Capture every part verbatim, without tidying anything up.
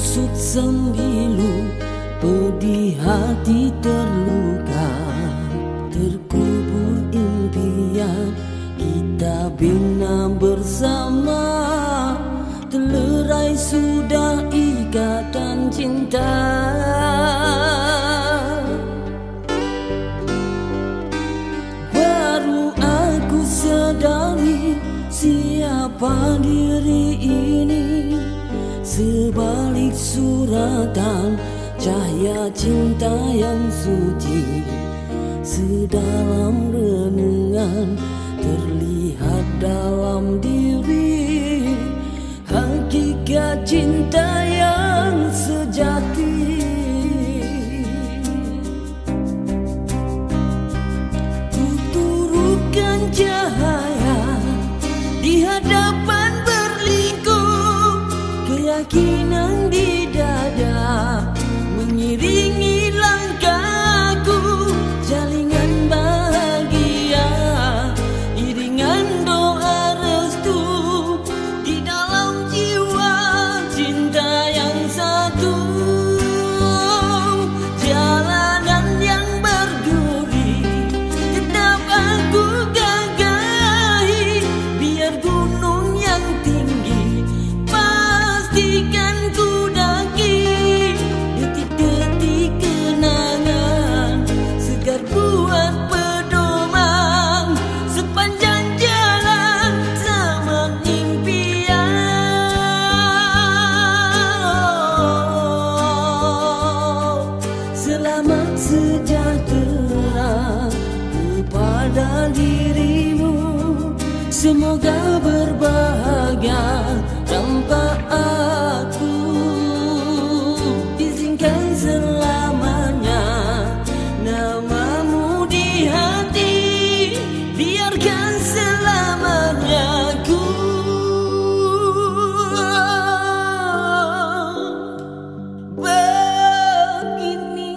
kusut sembilu, pedih hati terluka. Terkubur impian kita bina bersama, terlerai sudah ikatan cinta. Baru aku sadari siapa diri ini, sebalik suratan cahaya cinta yang suci. Sedalam renungan terlihat dalam diri hakikat cinta yang sejati. Kuturutkan cahaya di hadapan berliku, keyakinan di dada mengiringi langkahku. Jalingan bahagia, iringan doa restu di dalam jiwa cinta yang satu. Jalanan yang berduri tetap aku gagahi, biar gunung yang tinggi pastikan ku daki. Detik-detik kenangan segar buat pedoman sepanjang jalan zaman impian. Selamat sejahtera kepada dirimu, semoga berbahagia tanpa aku. Izinkan selamanya namamu di hati, biarkan selamanya ku begini.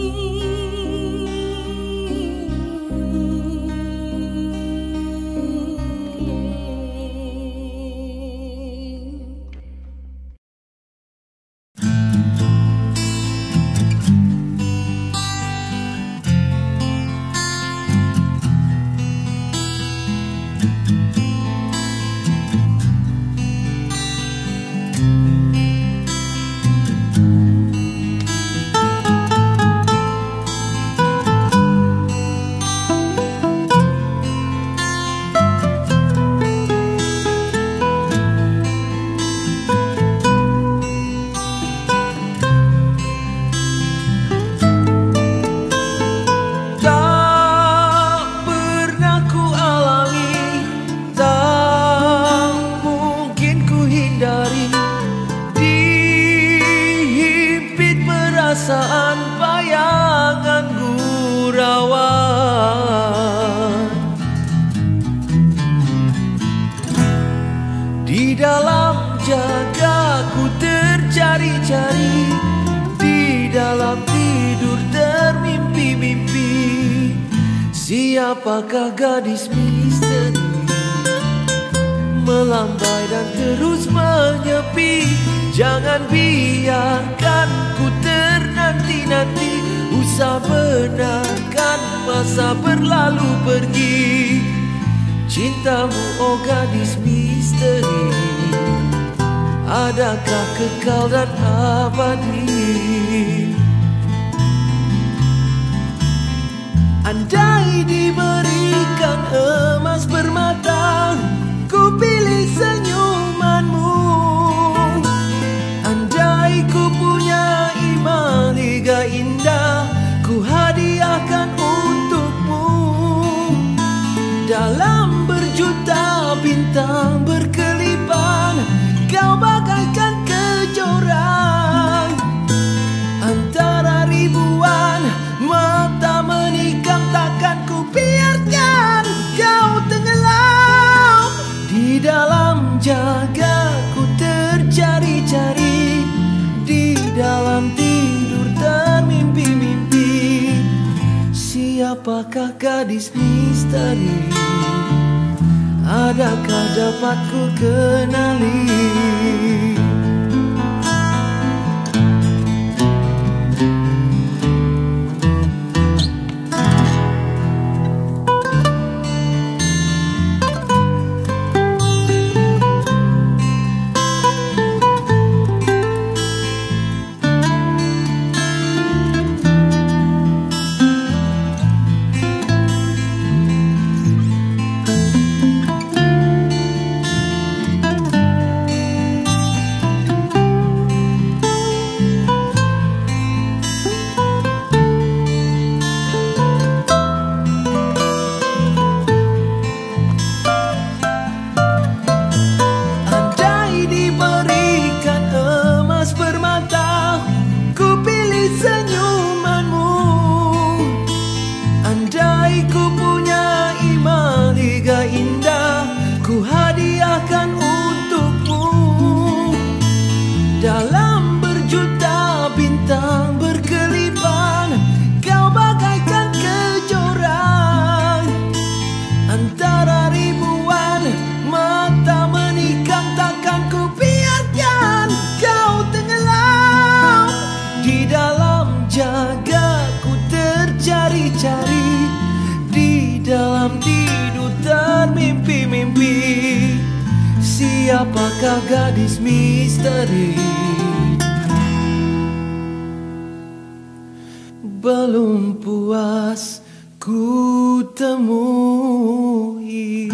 Perasaan bayangan gurauan di dalam jagaku tercari-cari, di dalam tidur termimpi-mimpi. Siapakah gadis misteri melambai dan terus menyepi? Jangan biarkan ku ternanti-nanti, usah benarkan masa berlalu pergi. Cintamu oh gadis misteri, adakah kekal dan abadi? Andai diberikan emas permata, ku pilih senyumanmu. Andai ku punya iman hingga indah, ku hadiahkan untukmu. Dalam berjuta bintang berkelipan, kau bagaikan kejora. Antara ribuan mata menikam, takkan ku biarkan kau tenggelam. Di dalam jagaku tercari-cari, di dalam tidur termimpi-mimpi. Siapakah gadis misteri, adakah dapat ku kenali? Siapakah gadis misteri? Belum puas ku temui.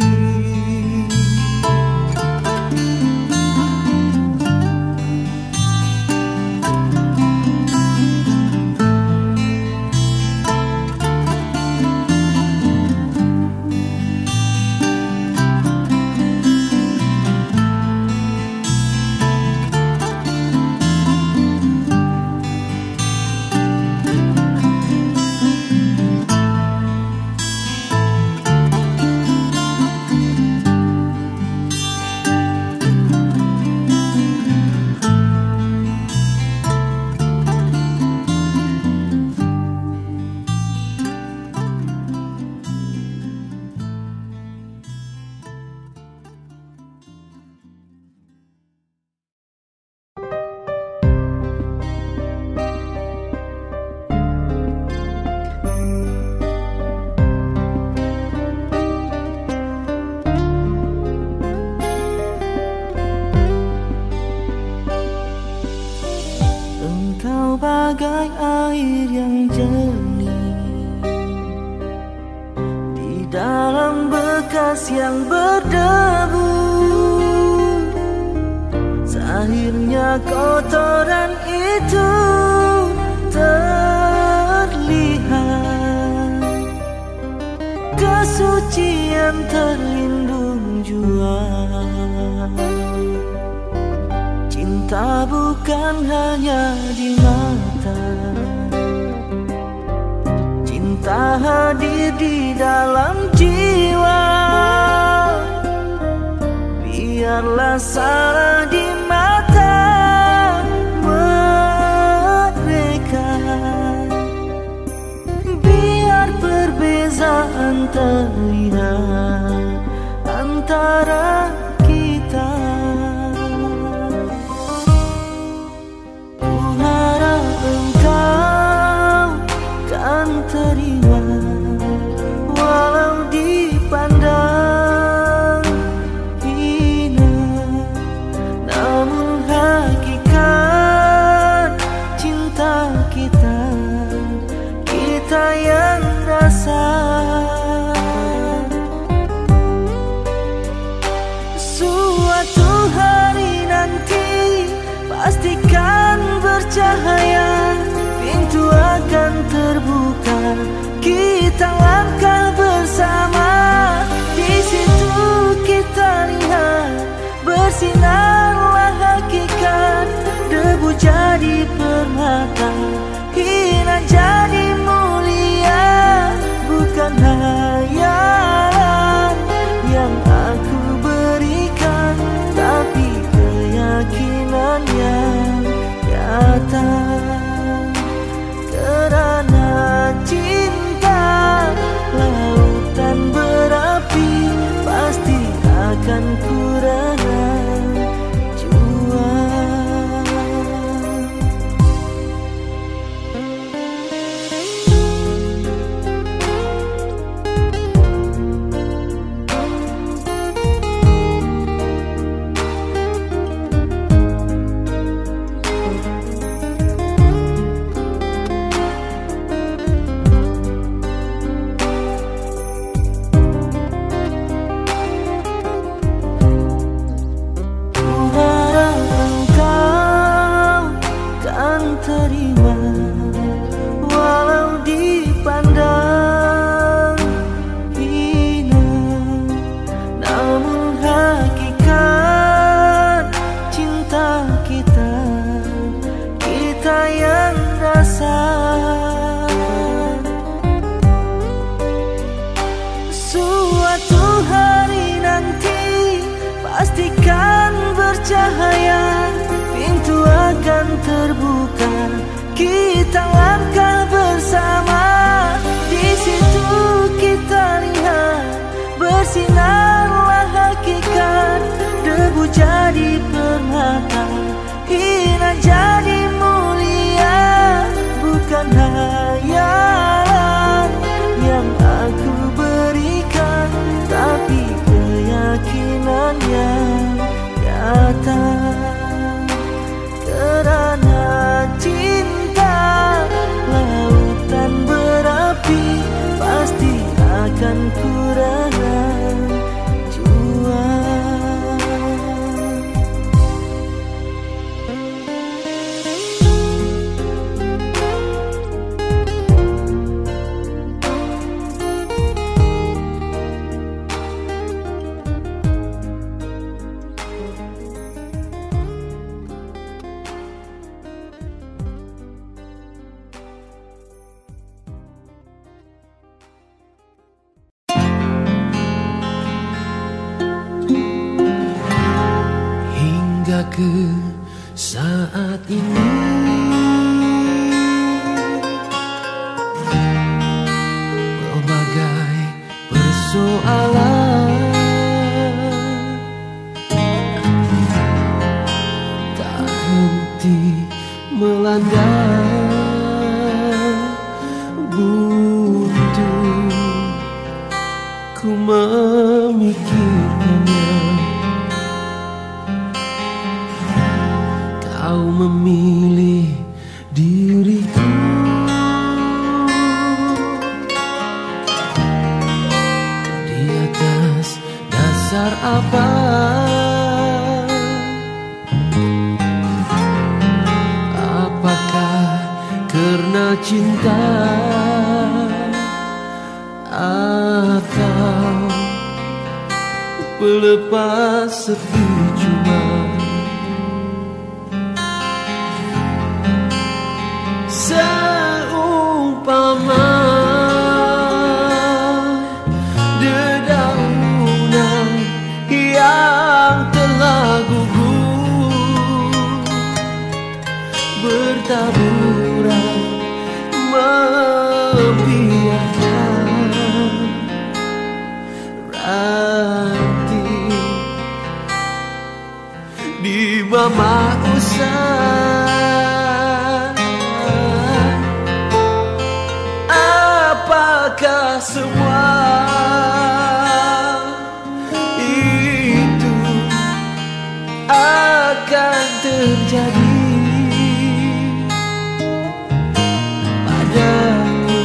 Bagai air yang jernih di dalam bekas yang berdebu, akhirnya kotoran itu terlihat, kesucian terlindung jua. Cinta bukan hanya di mata, cinta hadir di dalam jiwa. Biarlah salah di mata mereka, biar perbezaan terlihat antara kita. Terima walau dipandang hina, namun hakikat cinta kita, kita yang rasa. Suatu hari nanti pastikan bercahaya, pintu akan terbuka, kita langkah bersama. Di situ kita lihat bersinarlah hakikat, debu jadi permata, hina jadi mulia. Bukan hayalan yang aku berikan, tapi keyakinan yang nyata. Karena cinta lautan berapi, pasti akan kurana jua. Terima walau dipandang hina, namun hakikat cinta kita, kita yang rasa. Suatu hari nanti pastikan bercahaya, pintu akan terbuka, kita langkah bersama. Di situ kita lihat bersinarlah hakikat, debu jadi permata, hina jadi mulia. Bukan hayalan yang aku berikan, tapi keyakinan yang melanda buntu, ku memikirkannya. Kau memilih diriku, di atas dasar apa? Apakah karena cinta atau pelepas sepi cuma? Seumpama dedaunan yang telah gugur bertaburan membiarkan ranting di mama usai. Apakah semua itu akan terjadi padaku?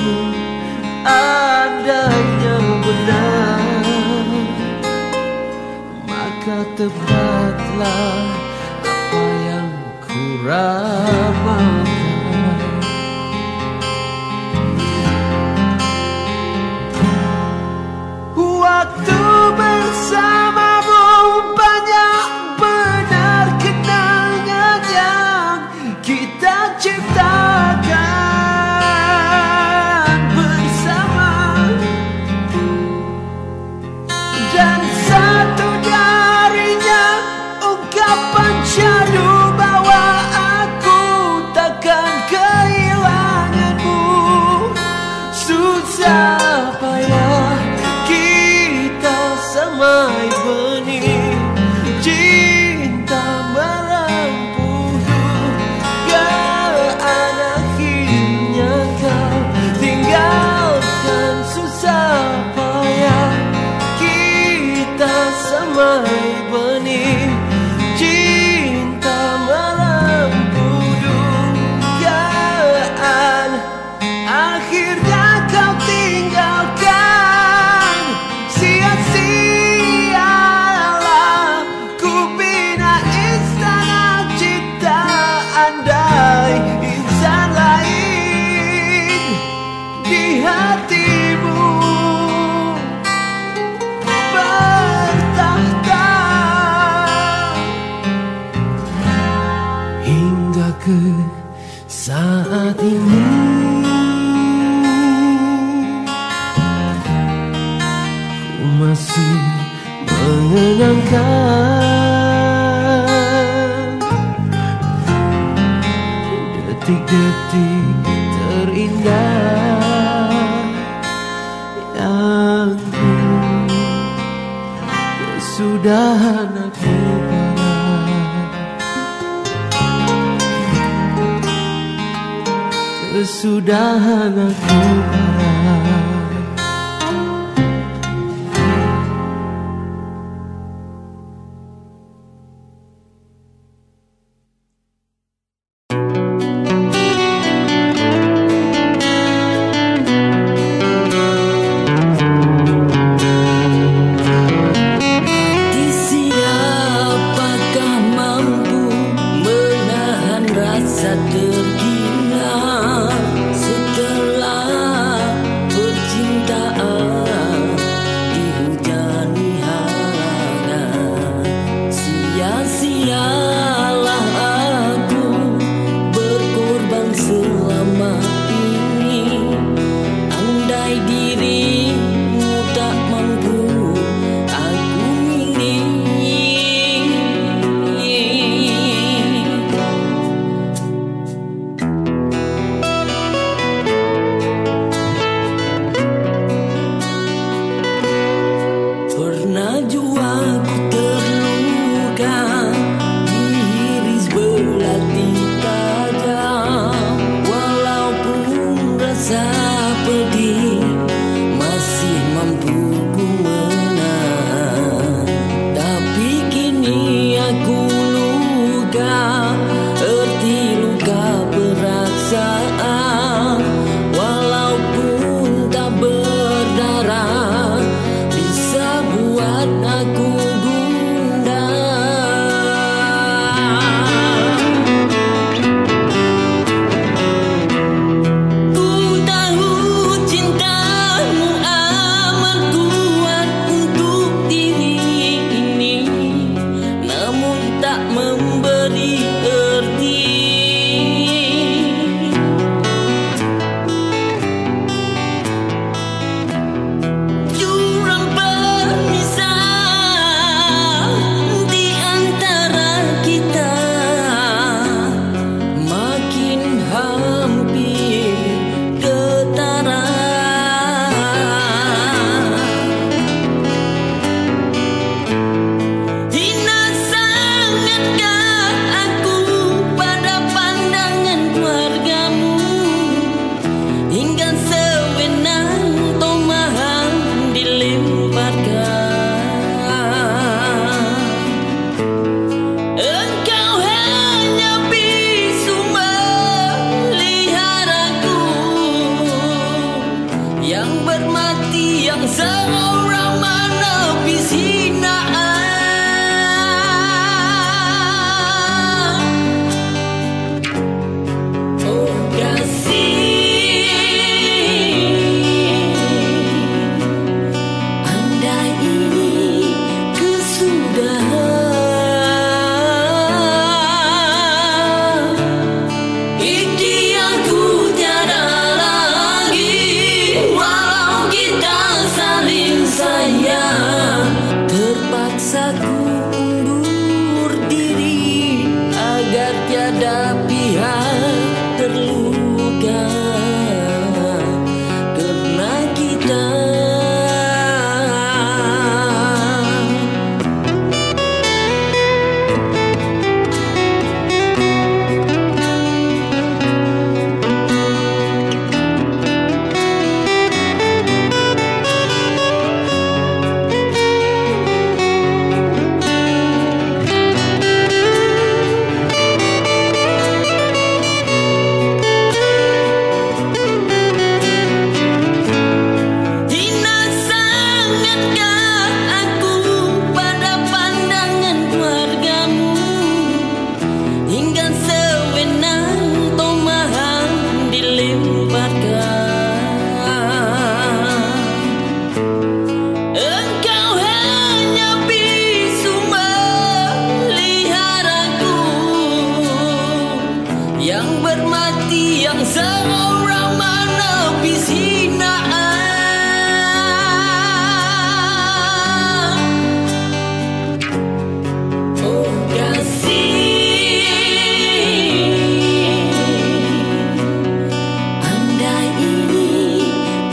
Andainya benar, maka tepatlah apa yang ku ramalkan. Waktu bersamamu banyak benar kenangan yang kita ciptakan bersama, dan satu darinya ungkapan syahdu bahwa aku takkan kehilanganmu. Susah payah samai benih cinta merempuh dugaan, akhirnya kau tinggalkan. Susah payah kita samai benih cinta merempuh dugaan, akhirnya kau tinggalkan. Andai insan lain di hatimu bertahta hingga ke saat ini. Ku masih mengenangkan detik-detik terindah yang kesudahan aku barat, kesudahan aku barat. yang bermati, yang seorang menepis hinaan. Oh kasih, andai ini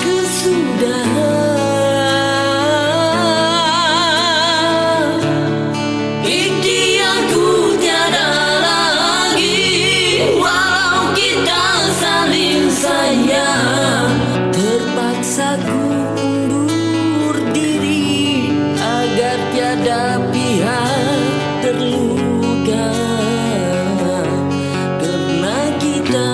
kesudahan, ikhtiarku tiada lagi, walau kita saling sayang. Terpaksa ku undur diri agar tiada pihak terluka karena kita.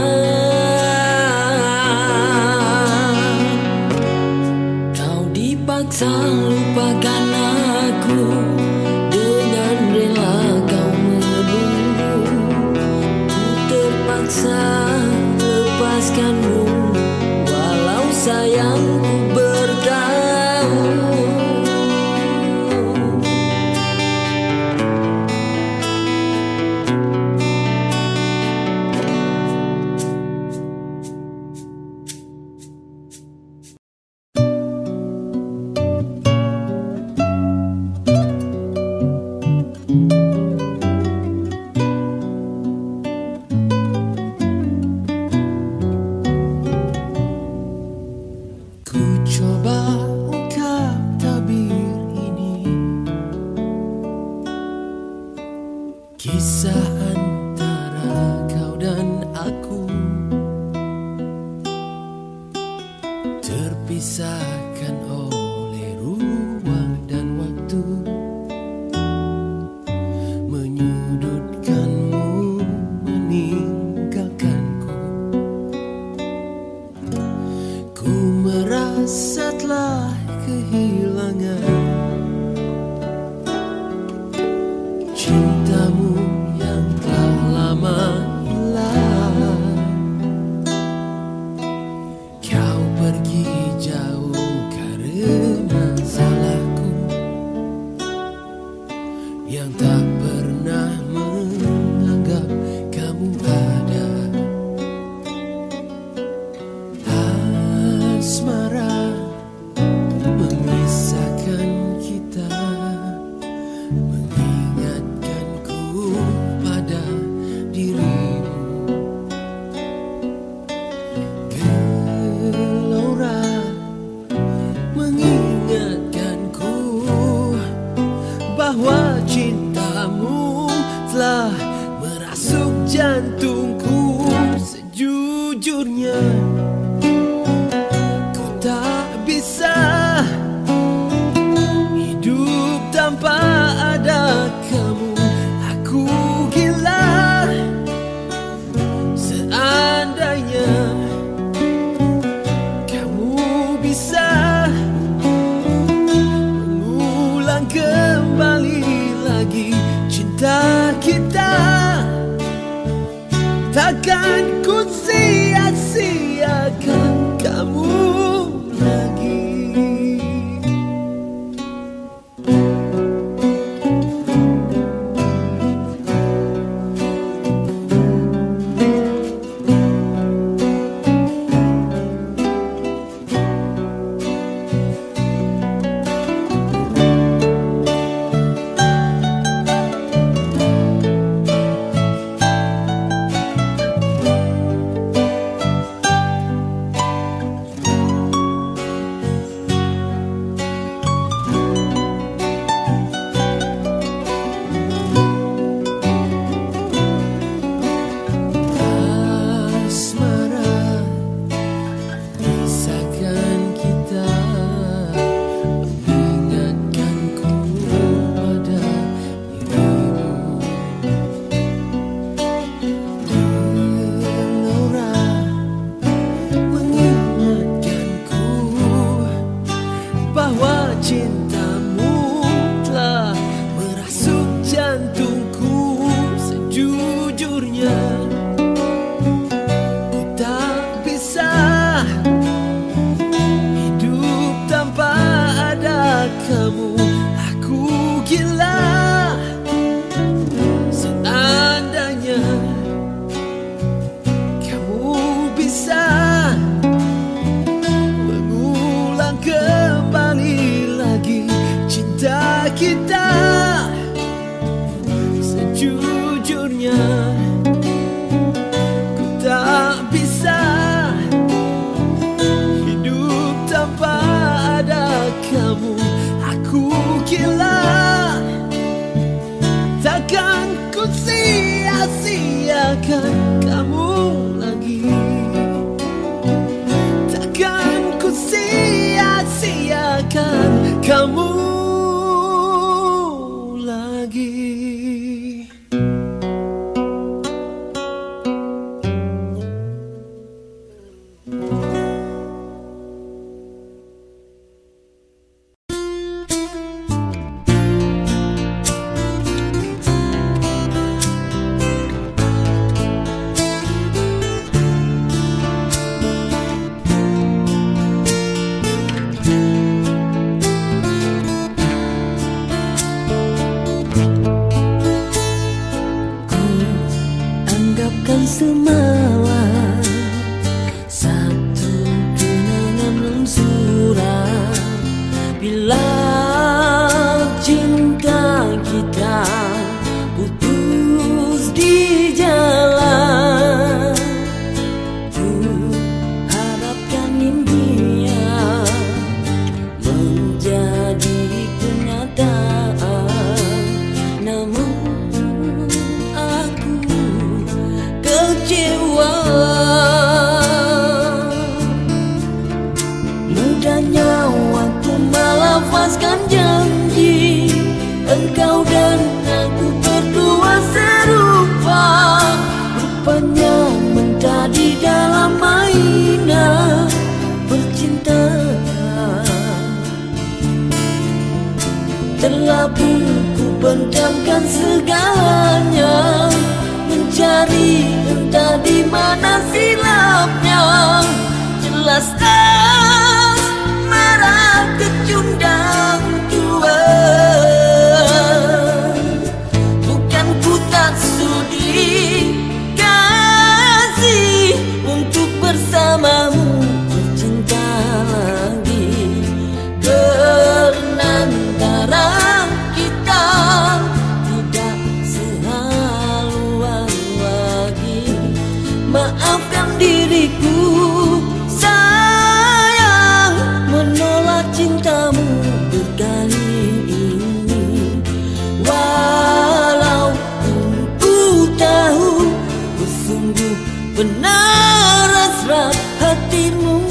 Kau dipaksa lupakan aku, dengan rela kau menunggu. Ku terpaksa lepaskanmu, walau sayangku bertahu. Ku coba ungkap tabir ini, kisah antara kau dan aku, terpisahkan oleh ruang dan waktu, menyudutkanmu, meninggalkanku. Ku merasa telah kehilangan cintamu yang telah lama hilang. Kau pergi jauh sia-siakan kamu lagi. Takkan ku sia-siakan kamu lagi. Semalam satu kenangan yang suram, bila cinta kita putus di jalan. Ku harapkan impian menjadi kenyataan, namun kecewa. Mudahnya waktu melafazkan janji, engkau dan aku berdua serupa. Rupanya menjadi dalam mainan percintaan. Telah pun ku pendamkan segalanya, mencari entah di mana silapnya. Jelas asmara kecundang dua, bukan ku tak sudi kasih untuk bersamamu bercinta lagi. Karena antara kita tidak sehaluan. Maafkan diriku sayang, menolak cintamu berkali ini. Walaupun ku tahu ku sungguh benar hasrat hatimu.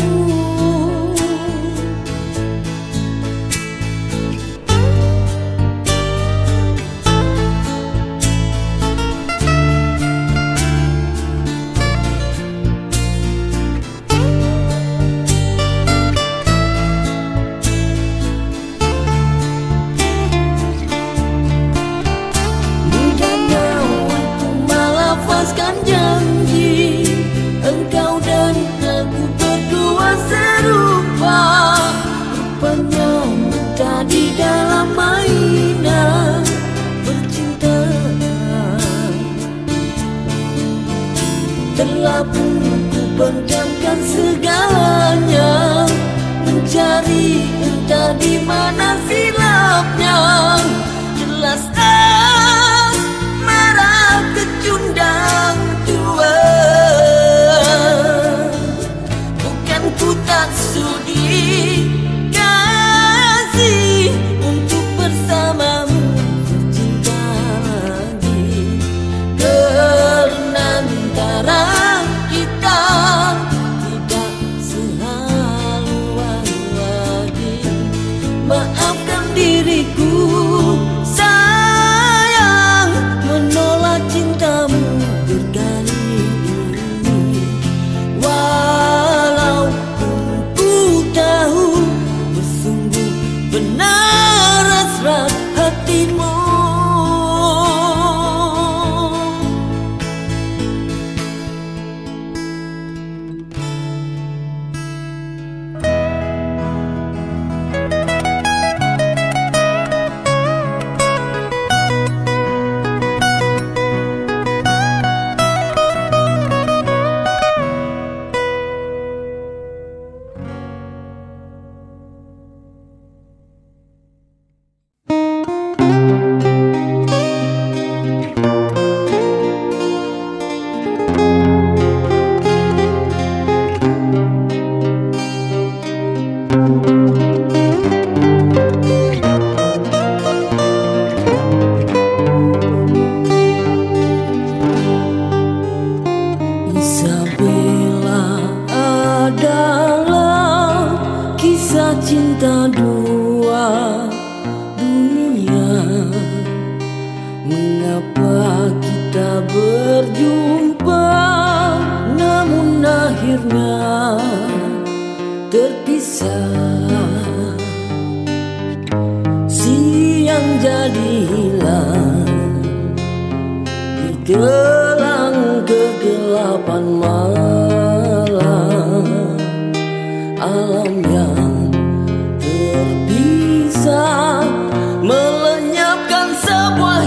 Janji engkau dan aku akhirnya terpisah, siang jadi hilang di gelang kegelapan malam. Alam yang terpisah melenyapkan sebuah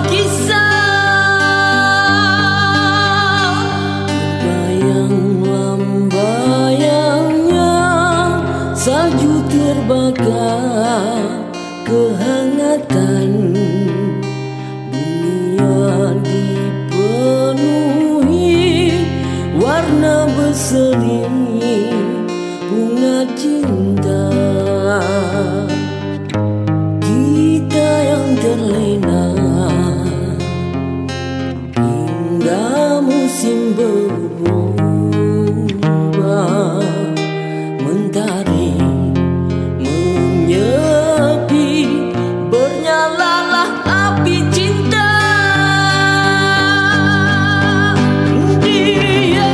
kisah. Terbayang lambayangnya salju terbakar kehangatan. Dunia dipenuhi warna berseri bunga cinta. Kita yang terlena hingga musim berubah, mentari menyepi, bernyalalah api cinta. Dia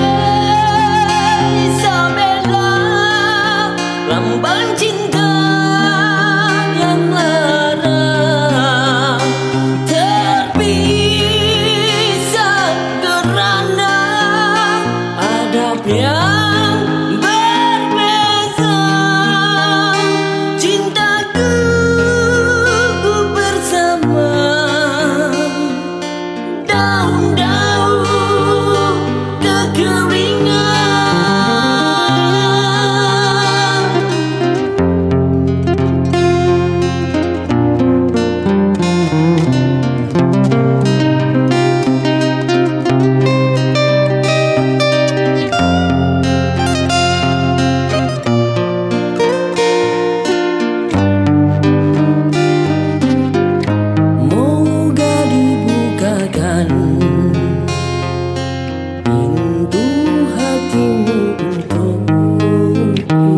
Isabella, lambang cinta yang lara, terpisah kerana adab yang berbeza. Cintaku ku bersama daun-daun kekeringan. Moga dibukakan pintu hatimu untukku,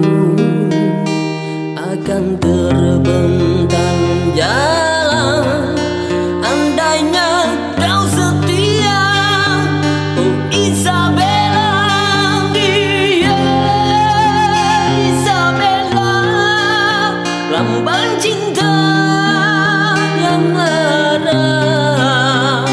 akan terbentang jalan andainya kau setia. Oh Isabella, dia Isabella, lambang cinta yang lara,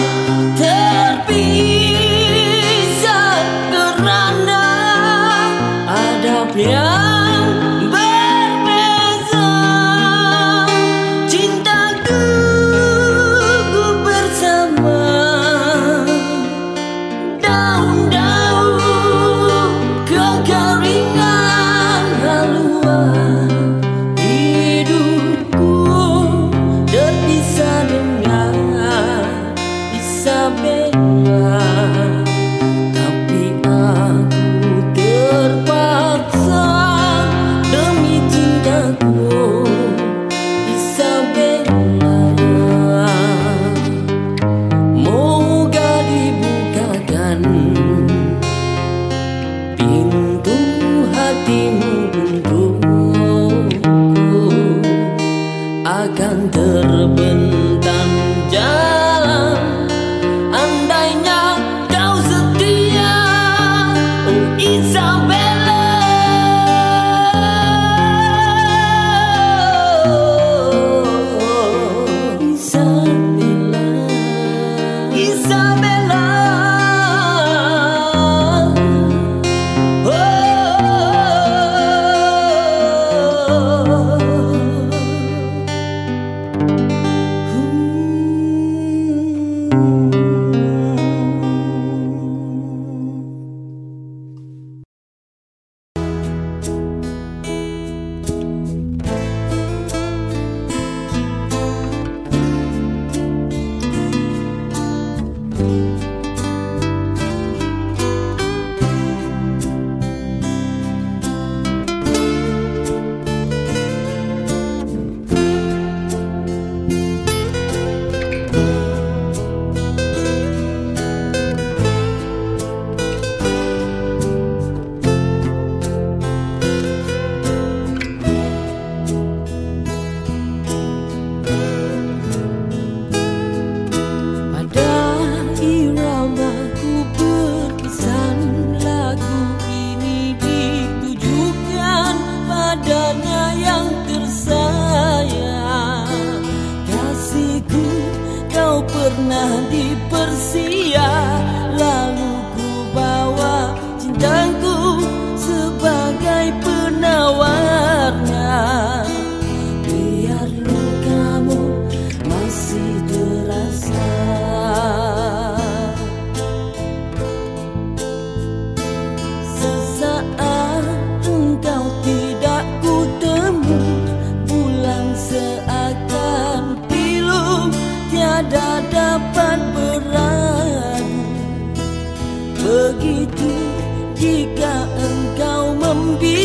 terpisah kerana adab yang berbeza. Cintaku ku bersama daun-daun kekeringan. Haluan hidupku terpisah dengan Isabella, tapi aku terpaksa demi cintaku Isabella. Moga dibukakan pintu hatimu untukku, akan terbentang jalan andainya kau setia. Oh Isabella, Isabella, Isabella. Oh,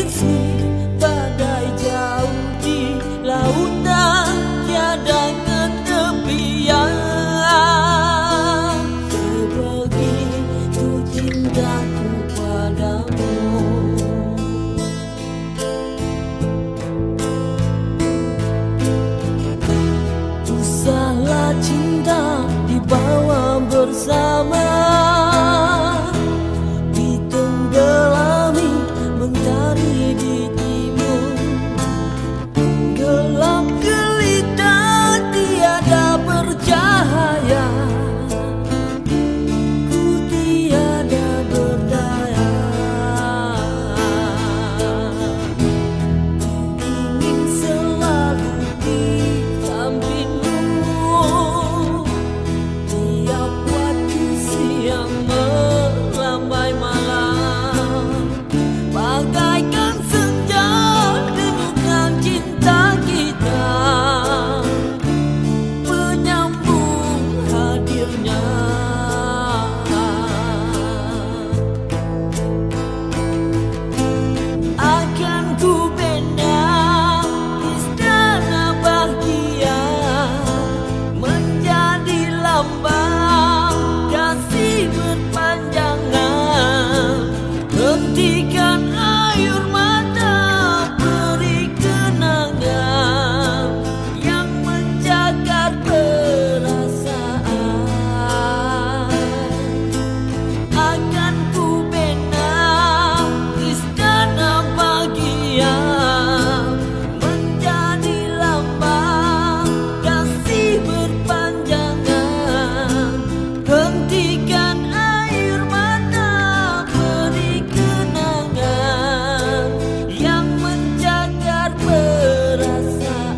bisu, badai jauh di lautan, tiada ketepian. Sebegitu cintaku padamu. Usahlah cinta dibawa bersama, ditenggelami mentari di timur. Gelap gelita tiada bercahaya, ku tiada berdaya. Ingin selalu di sampingmu, tiap waktu siang melambai malam, bagaikan senja dengungan cinta kita, menyambung hadirnya. Akan ku bina istana bahagia, menjadi lambang kasih berpanjangan. Hentikan air mata, beri kenangan yang menjaga perasaan. Akan ku bina istana bahagia, menjadi lambang kasih berpanjangan. Hentikan air mata, beri kenangan yang menjaga perasaan.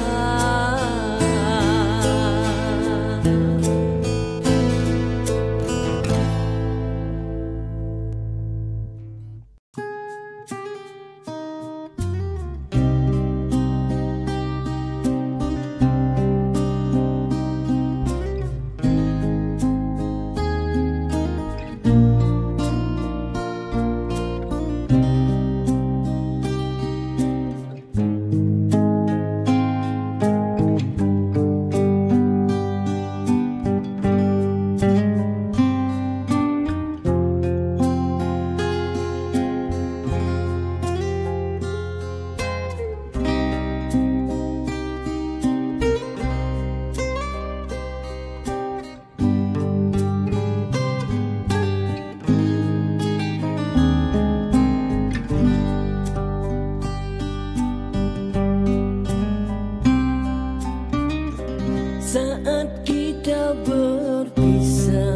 Saat kita berpisah,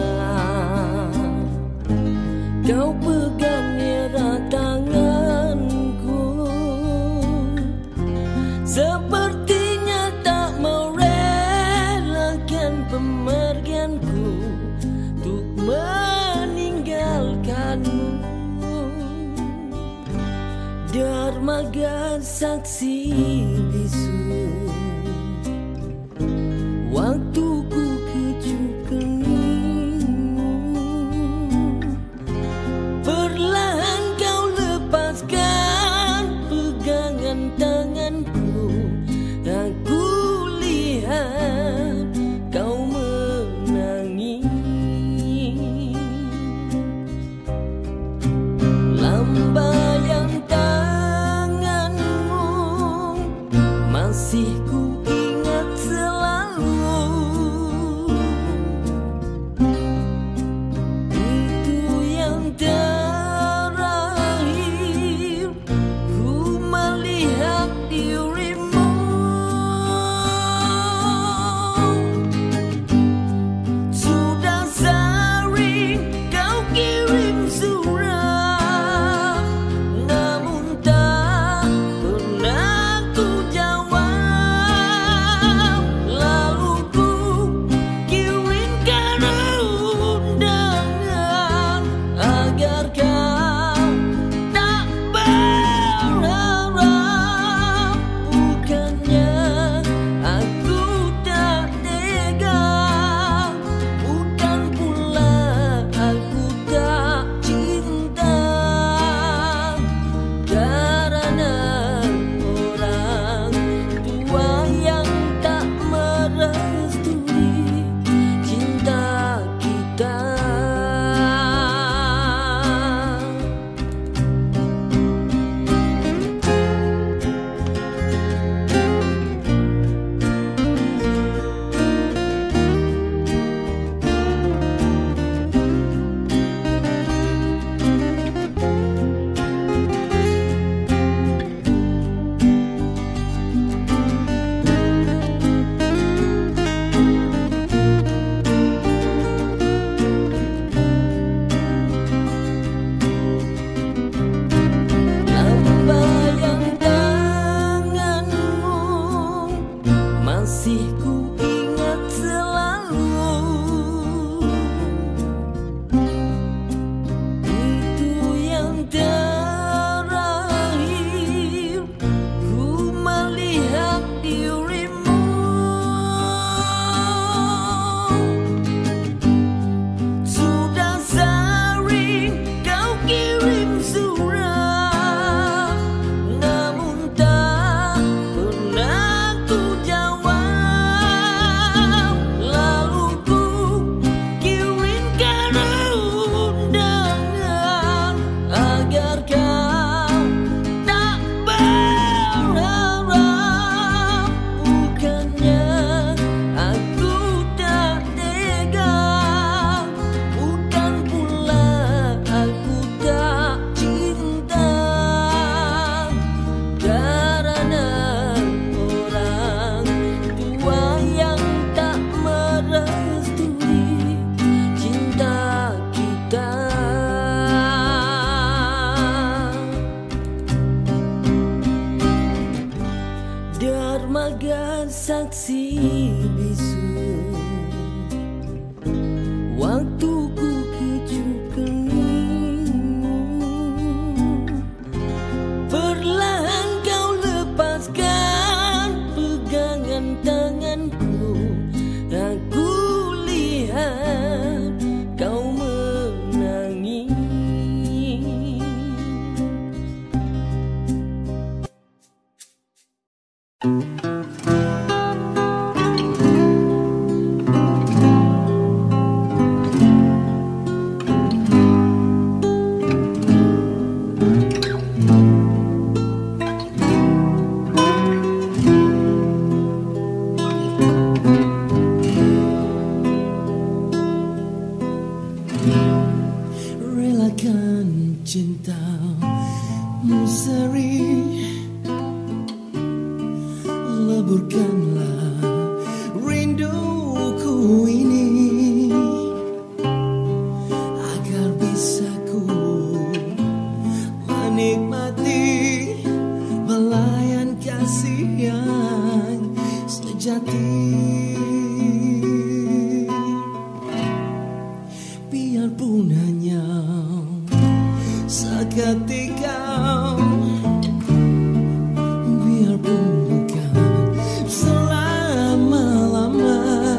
kau pegang erat tanganku, sepertinya tak mau relakan pemergianku untuk meninggalkanmu. Dermaga saksi bisu, waktuku kecup keningmu. Perlahan kau lepaskan pegangan tanganku, aku lihat kau menangis. Lambaian tanganmu masih ku bisu, waktuku kecup kening. Perlahan kau lepaskan pegangan tanganku. Aku lihat kau menangis. Relakan cintamu sering, leburkanlah rinduku ini, agar bisa ku menikmati belayan kasih yang sejati. Biarpun hanya seketika, biarpun bukan selama-lama,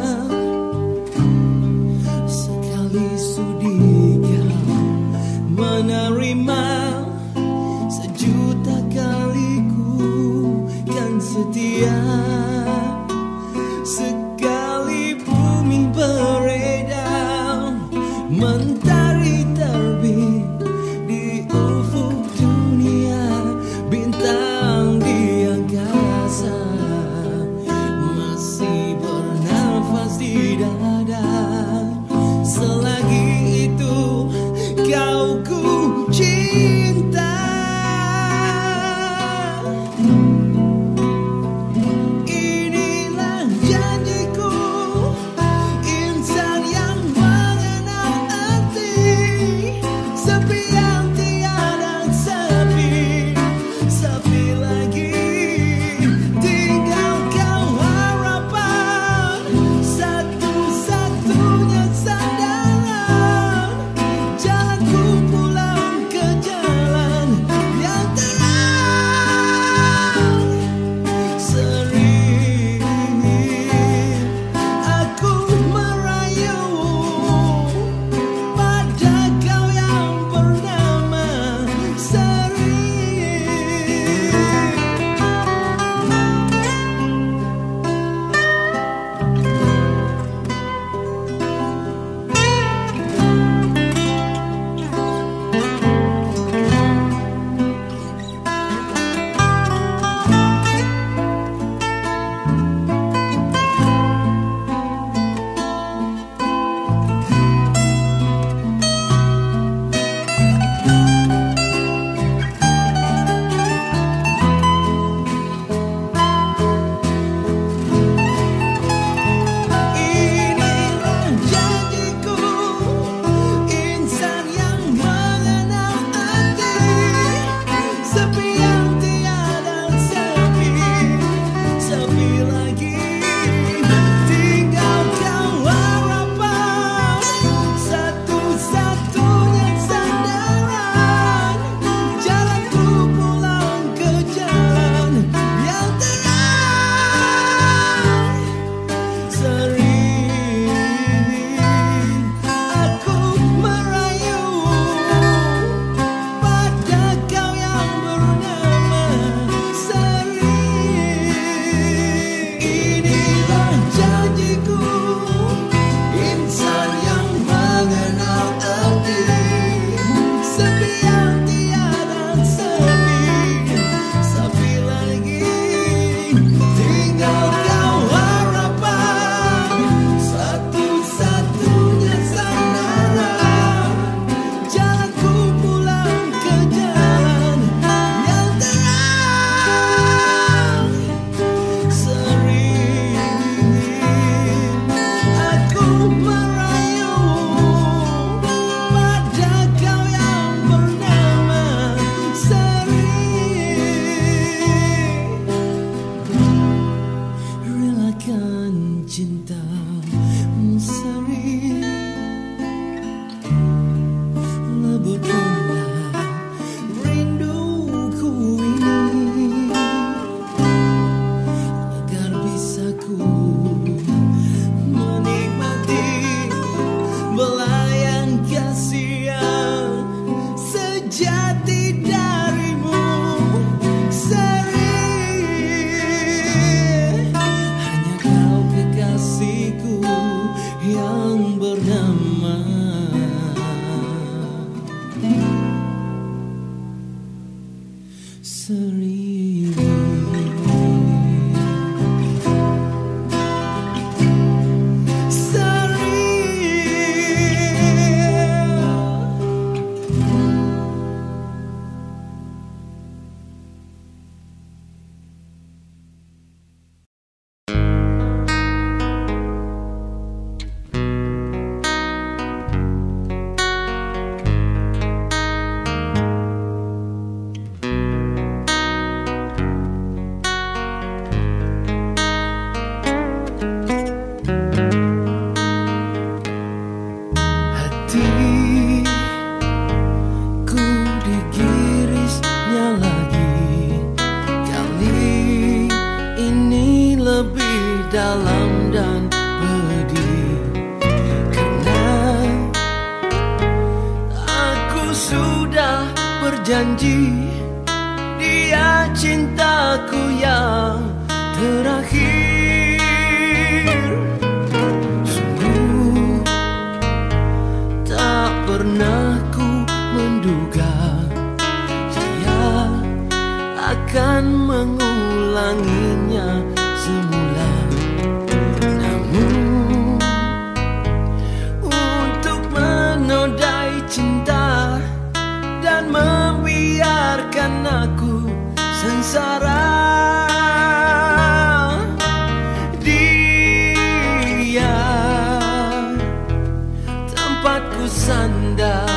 sekali sudi kau menerima, sejuta kali ku kan setia. Sekali bumi beredar, mentari terbit di ufuk dunia, sendiri. Dalam dan pedih, karena aku sudah berjanji dia cintaku yang terakhir. Sungguh tak pernah ku menduga dia akan mengulanginya semula. Namun untuk menodai cinta dan membiarkan aku sengsara, dia tempatku sandar.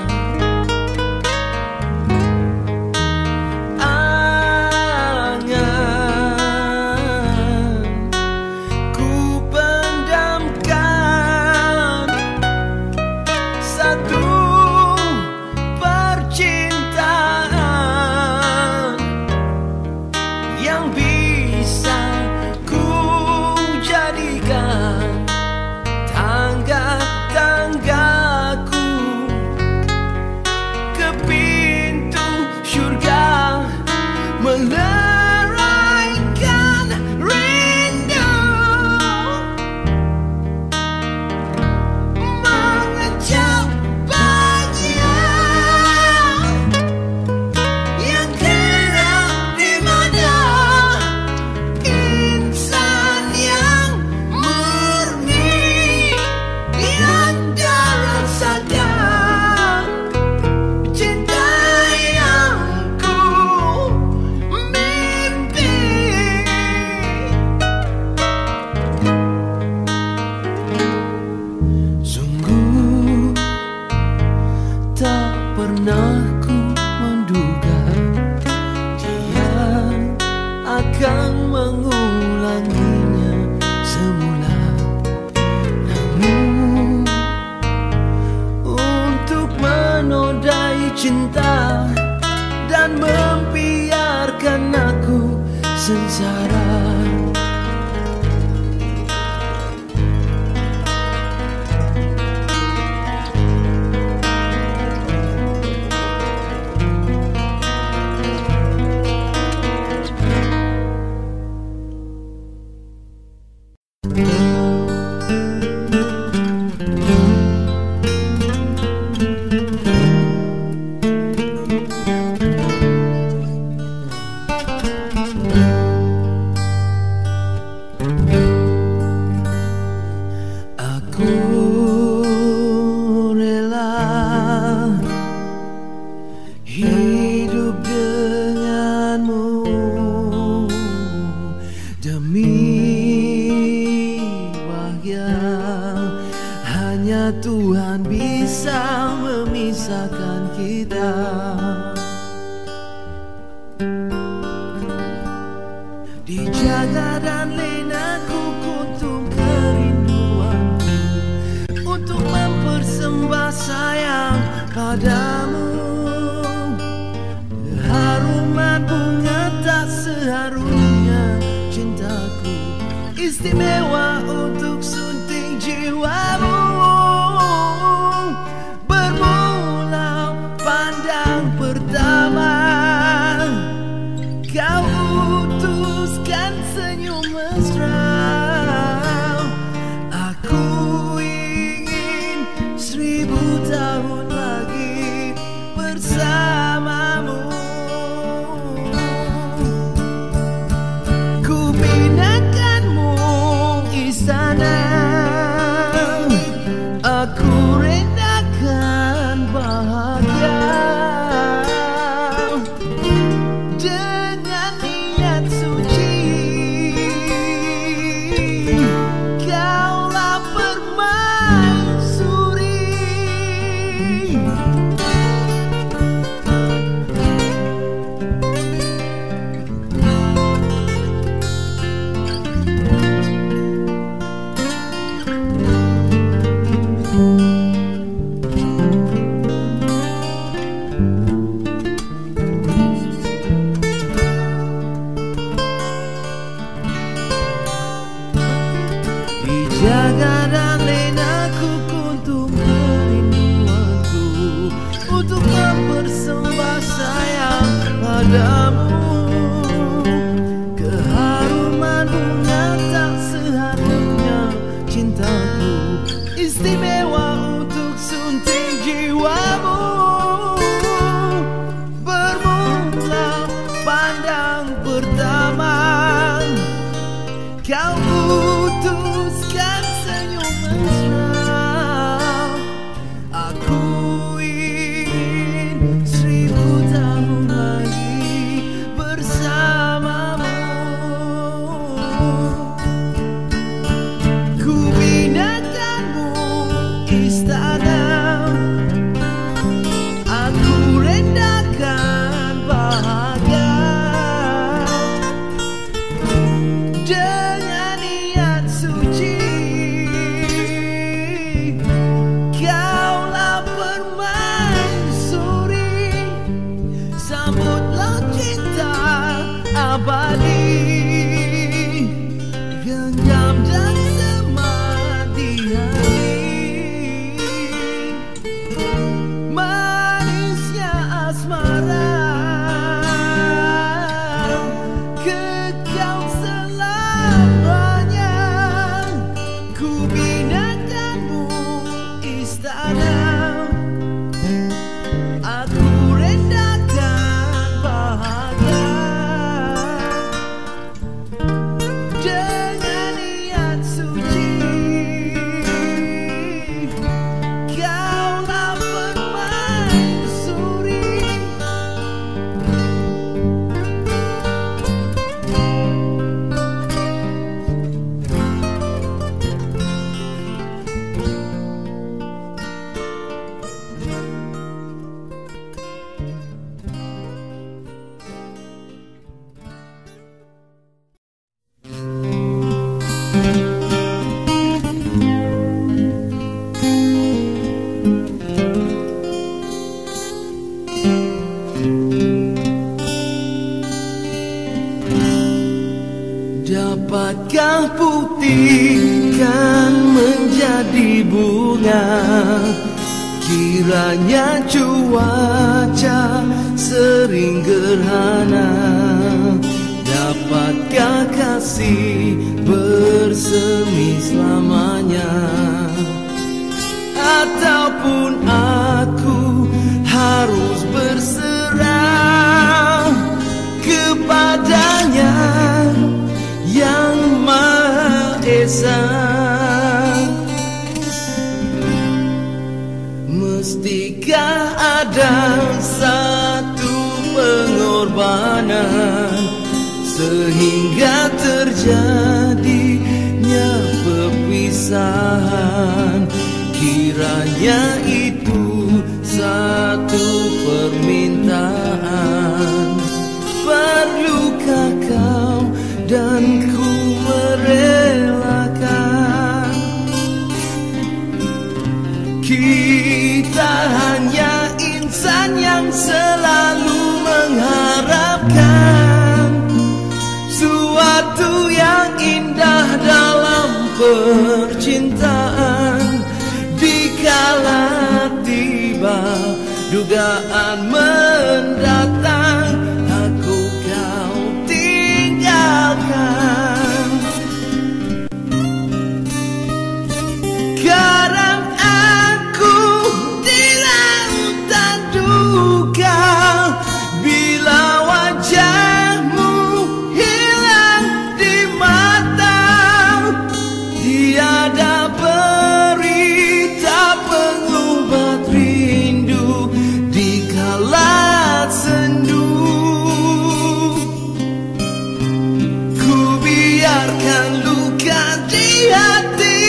Pernah ku menduga dia akan mengulanginya semula. Namun untuk menodai cinta dan membiarkan aku sengsara, hidup denganmu demi bahagia. Hanya Tuhan bisa memisahkan kita. Dijaga dan lena ku kutuk kerinduanku untuk mempersembah sayang padamu. Haruman bunga tak seharusnya cintaku istimewa untuk sunting jiwamu. Bermula pandang pertama kau utuskan senyum mesra. Aku ingin seribu tahun lagi bersamamu. kau putuskan senyum mesra, aku ingin seribu tahun lagi bersamamu. Ku binakanmu istana, aku rendahkan bahagia. Dengan niat suci, kaulah permaisuri, sambutlah cinta abadi, genggam dan semat di hati, manisnya asmara, kekal selamanya. Ku binakanmu istana, aku rendahkan bahagia. Dengan niat suci, kaulah permaisuri. Dapatkah putihkan menjadi bunga, kiranya cuaca sering gerhana? Dapatkah kasih bersemi selamanya? Ataupun aku harus berserah kepadanya yang Maha Esa? Mestikah ada satu pengorbanan sehingga terjadinya perpisahan? Kiranya itu satu permintaan. Perlukah kau dan ku merelakan? Kita hanya insan yang selalu mengharapkan suatu yang indah dalam percintaan. Dikala tiba dugaan mendatang, aku kau tinggalkan. Sekarang aku di lautan duka, bila wajahmu hilang di mata, tiada berita pengobat rindu di kala sendu. Ku biarkan luka di hati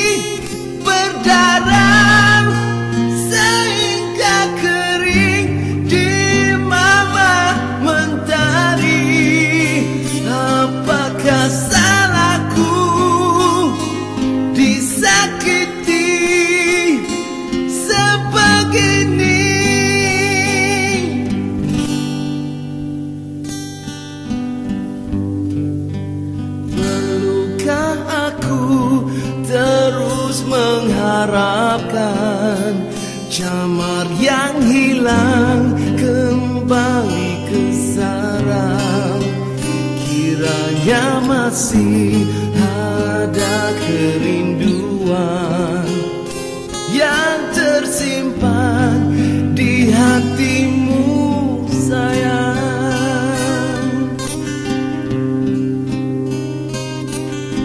berdarah sehingga kering di mama mentari. Apakah salahku disakiti sebegini? Perlukah aku terus mengharapkan camar yang hilang kembali ke sarang? Kiranya masih ada kerinduan yang tersimpan di hatimu sayang.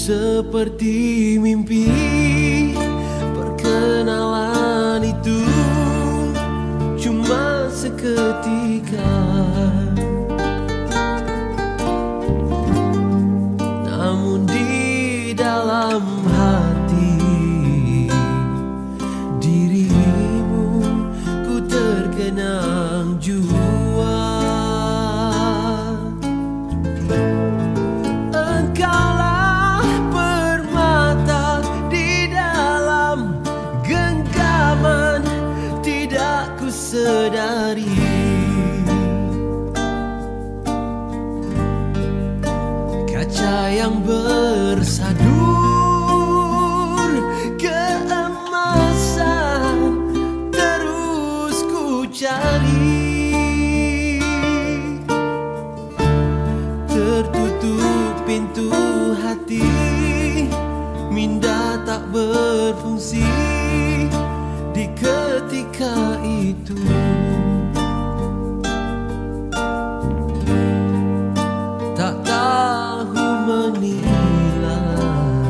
seperti mimpi. Perkenalan itu cuma seketika, namun di dalam hati dirimu ku terkenang jua. Engkaulah permata di dalam genggaman tidak ku sedari. Kaca yang bersadur keemasan terus ku cari. Tertutup pintu hati, minda tak berfungsi di ketika itu. Tak tahu menilai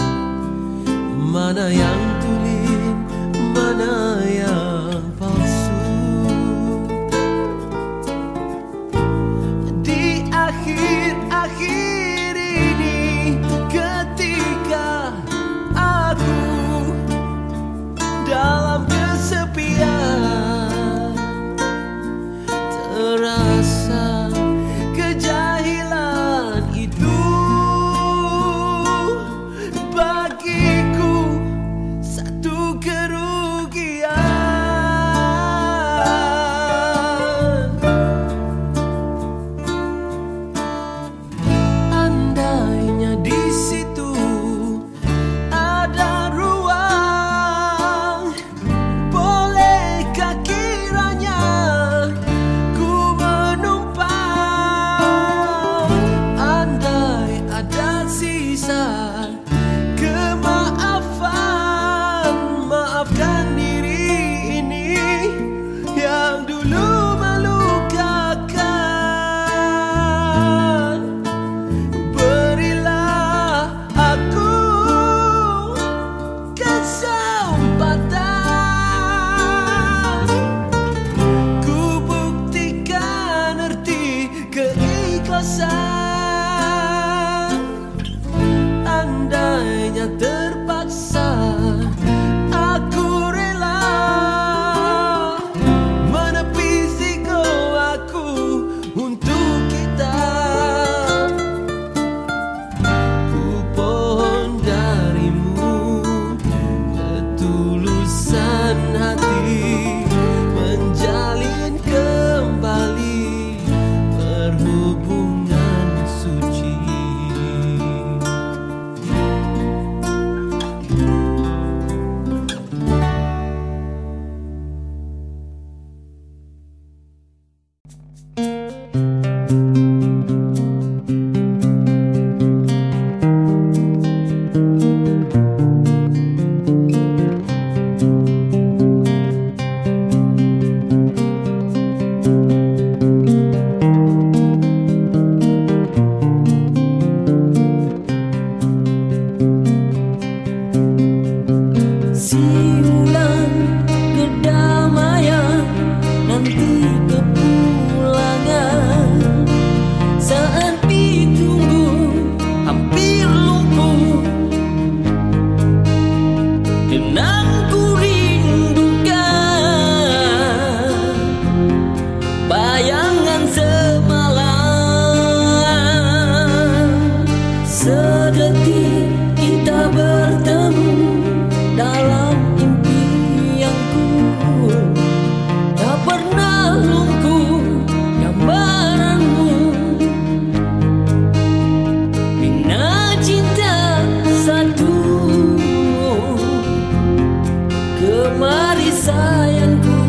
mana yang tulen, mana yang palsu. Di akhir-akhir ini ketika aku dalam kesepian, terasa kejahilan itu bagiku satu kerugian. Andainya di situ ada ruang, bolehkah kiranya ku menumpang? Andai ada sisa kemaafan, maafkan diri ini yang dulu melukakan. Berilah aku kesempatan, ku buktikan arti keikhlasan. Andainya terpaksa aku rela menepisi kau aku untuk kita. Ku pohon darimu ketulusan hati, menjalin kembali perhubungan suci. Siulan kedamaian, nanti kepulangan. Saat ditunggu hampir lumpuh, tenang ku rindukan bayangan semalam. Sedetik kita bertemu dalam impianku, tak pernah lumpuh gambaranmu. Bina cinta satu, kemari sayangku.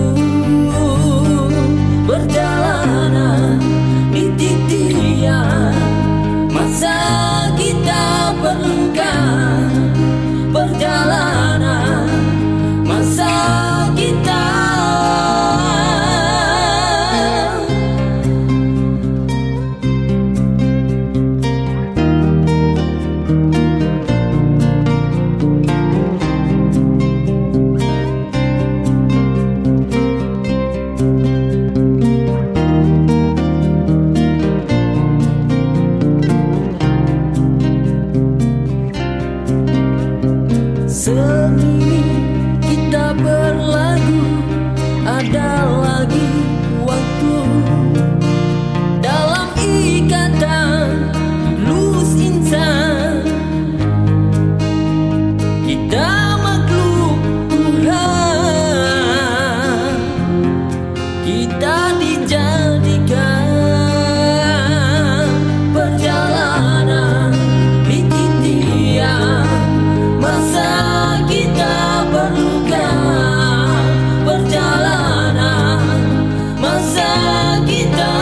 Perjalanan di titian masa kita perlukan. Perjalanan masa kita. Seni kita berlagu, ada lagi waktu dalam ikatan lulus insan. Kita makhluk Tuhan, kita dijadikan perjalanan di titian masa kita perlukan. Perjalanan masa kita,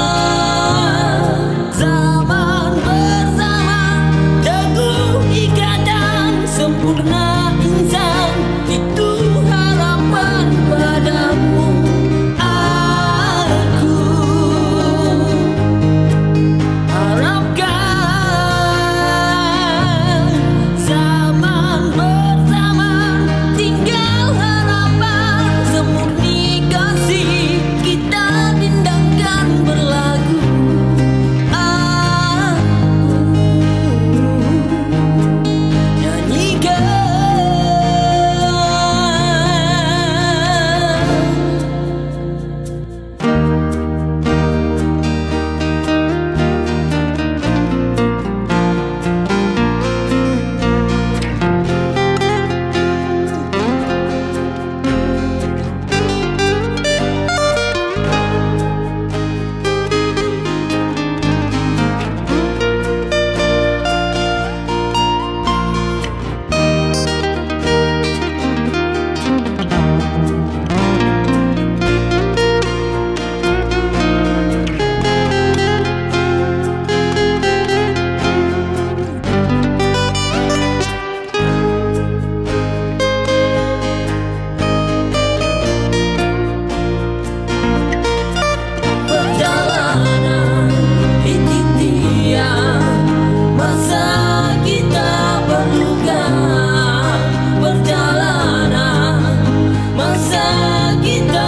zaman bersama teguh ikatan sempurna insan. Itu harapan padamu aku harapkan. Zaman bersama tinggal harapan, semurni kasih kita dindangkan berlagu. Aku nyanyikan. Perjalanan di titian masa kita perlukan. Perjalanan masa kita,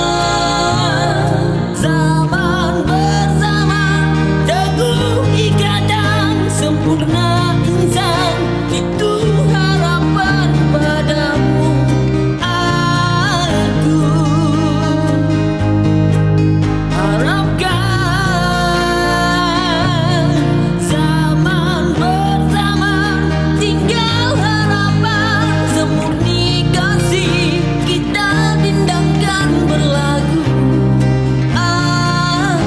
zaman bersama teguh ikatan sempurna insan. Itu harapan padamu aku harapkan. Zaman bersama tinggal harapan, semurni kasih kita dindangkan berlagu. Aku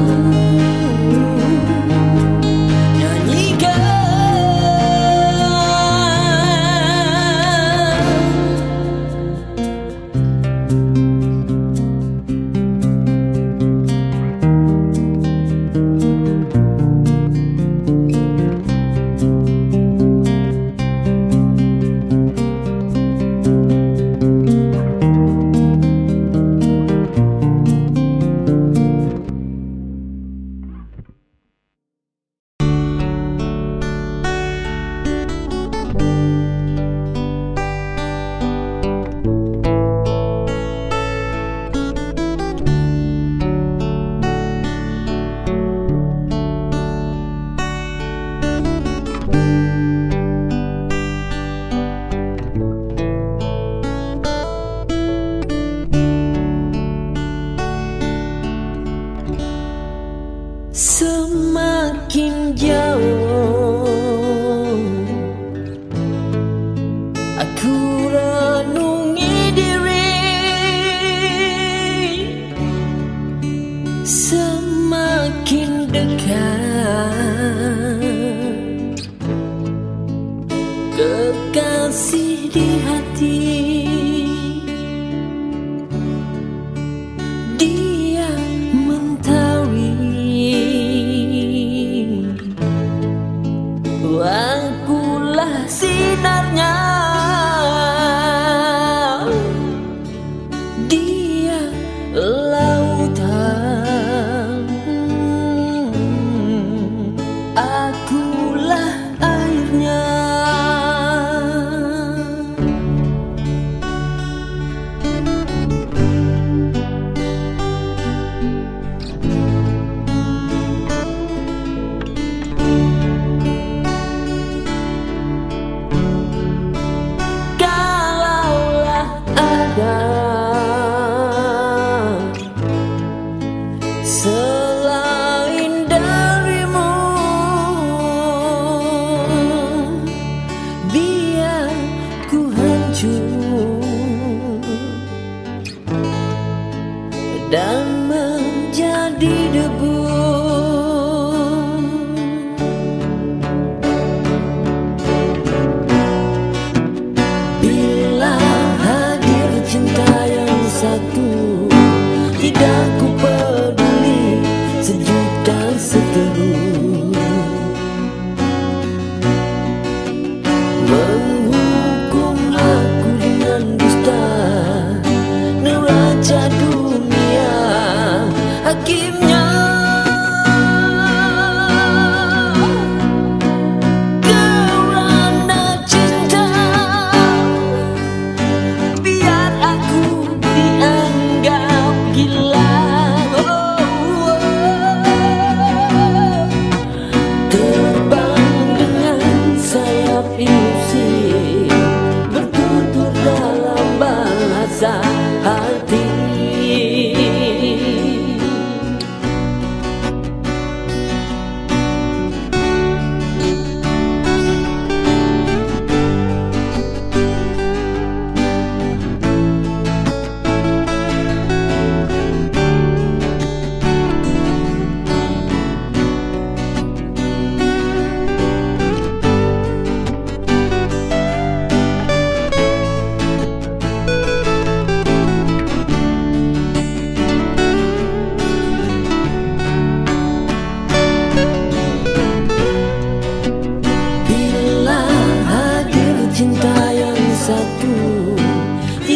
nyanyikan. Semakin jauh aku renungi diri, semakin dekat kekasih di hati. Dia mentari, akulah sinarnya. Dia lautan, akulah airnya.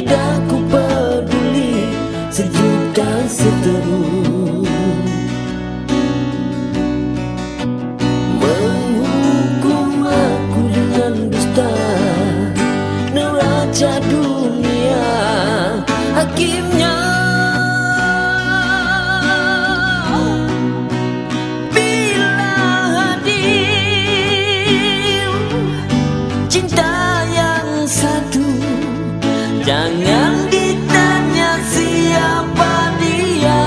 tidak ku peduli sejuk dan seteru, menghukum aku dengan dusta, neraca dunia hakimnya. Bila hadir cinta yang satu, jangan ditanya siapa dia,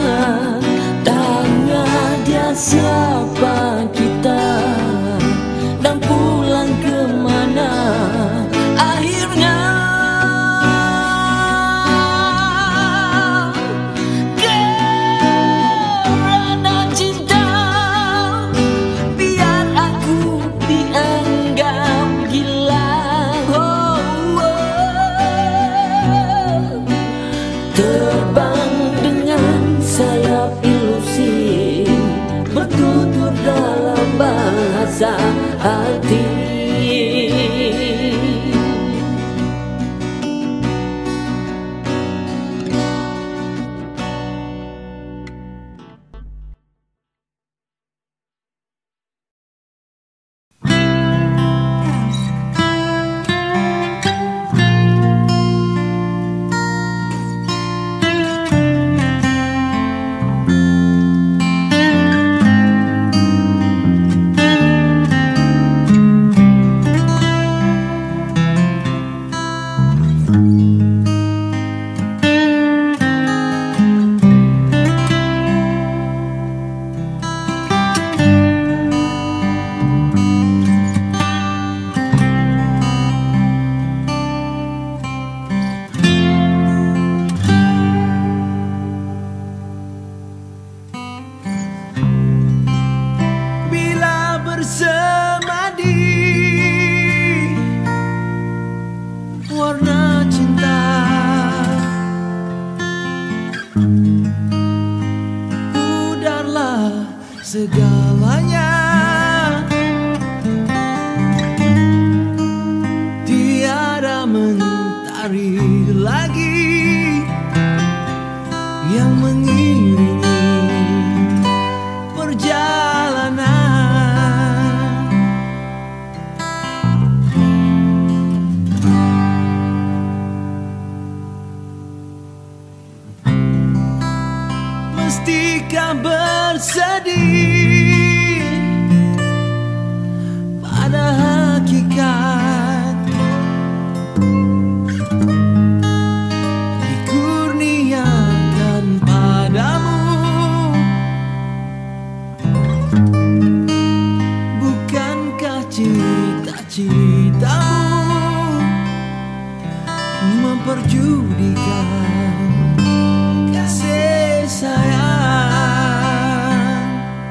tanya dia siapa kita, dan pulang kemana akhirnya. Karena cinta biar aku dianggap gila. Oh, oh. Terbang dengan sayap ilusi, bertutur dalam bahasa hati. Bila bersemadi warna cinta, pudarlah segalanya. Tiada mentari lagi yang mengiringi perjalanan. Mestikah bersedih pada hakikat dikurniakan padamu, bukankah cita-citamu memperjudikan kasih sayang?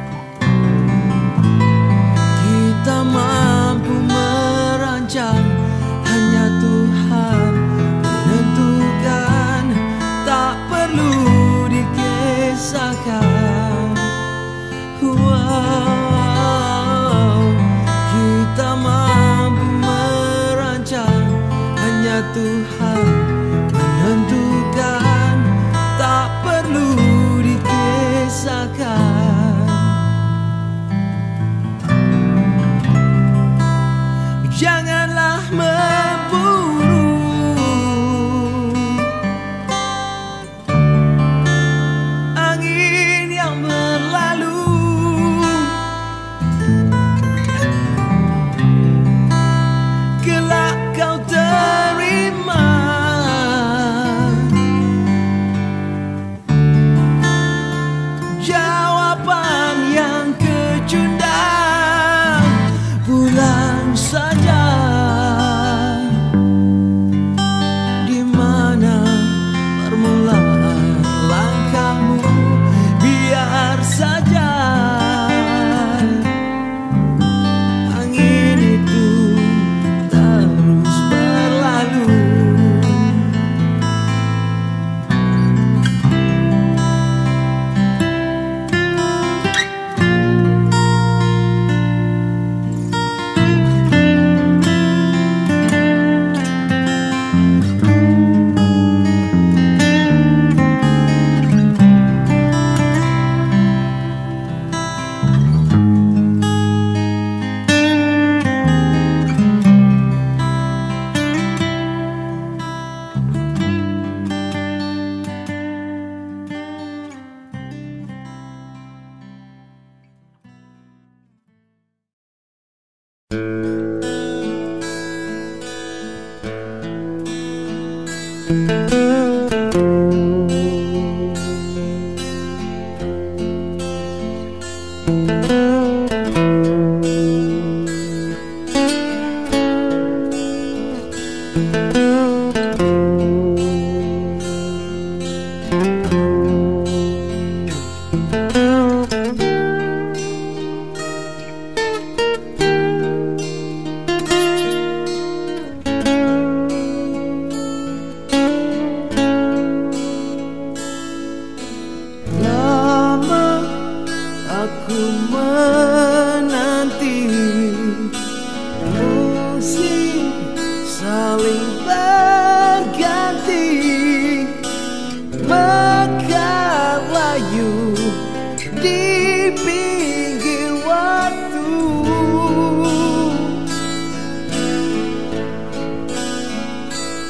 Kita mampu merancang, hanya Tuhan menentukan, tak perlu dikisahkan. Wow, kita mampu merancang, hanya Tuhan menentukan.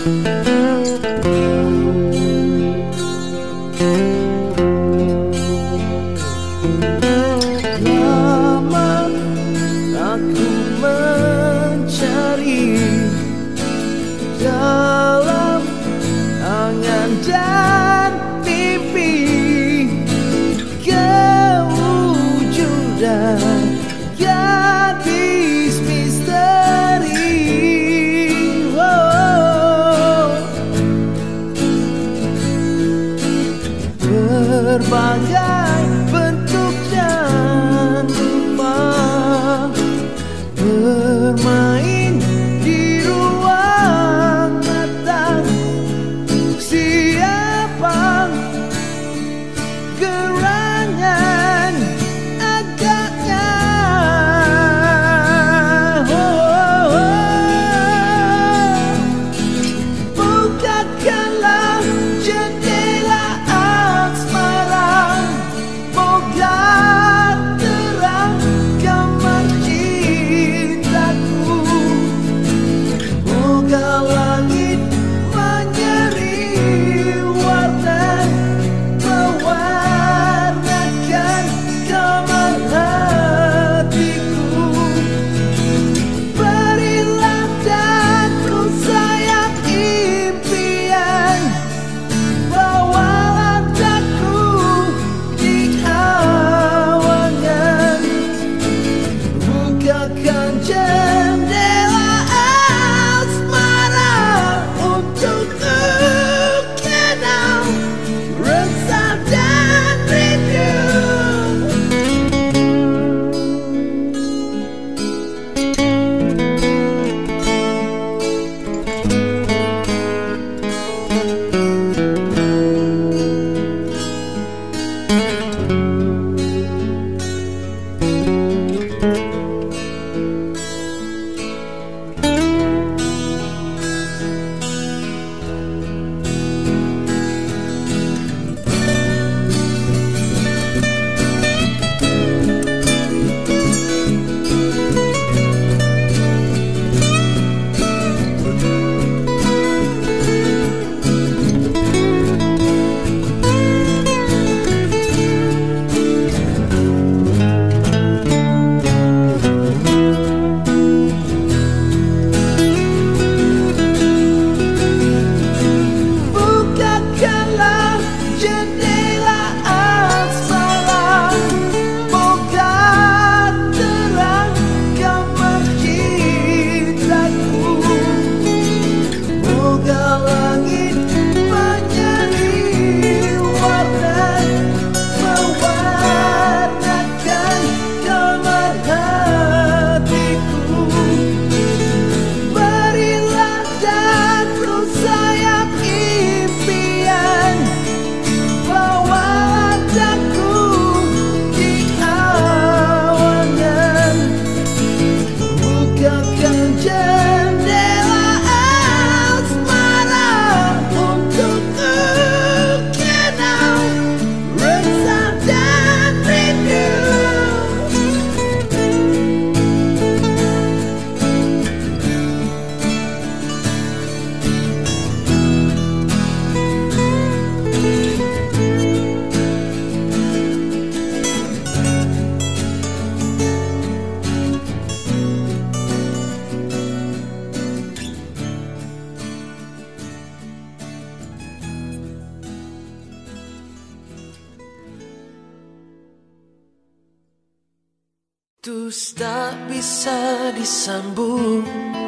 Lama aku mencari dalam angan dan mimpi kewujudan gadis misteri. Oh, berbagai bentuk dan rupa bermain di ruang mata. Siapa gerangan agaknya? Oh, oh, oh. Bukakanlah jendela asmara, moga terang kamar cintaku. Moga langit menyeri warna, mewarnakan kamar hatiku. Berilah daku sayap impian, bawalah daku di awangan. Bukakan jendela asmara untukku kenal resah dan rindu. Bukakanlah jendela asmara, moga terang kamar cintaku. Moga langit menyeri warna, mewarnakan kamar hatiku. Berilah daku sayap impian, bawalah daku di awangan. Bukakan jendela asmara untukku kenal resah dan rindu. Terus tak bisa disambung,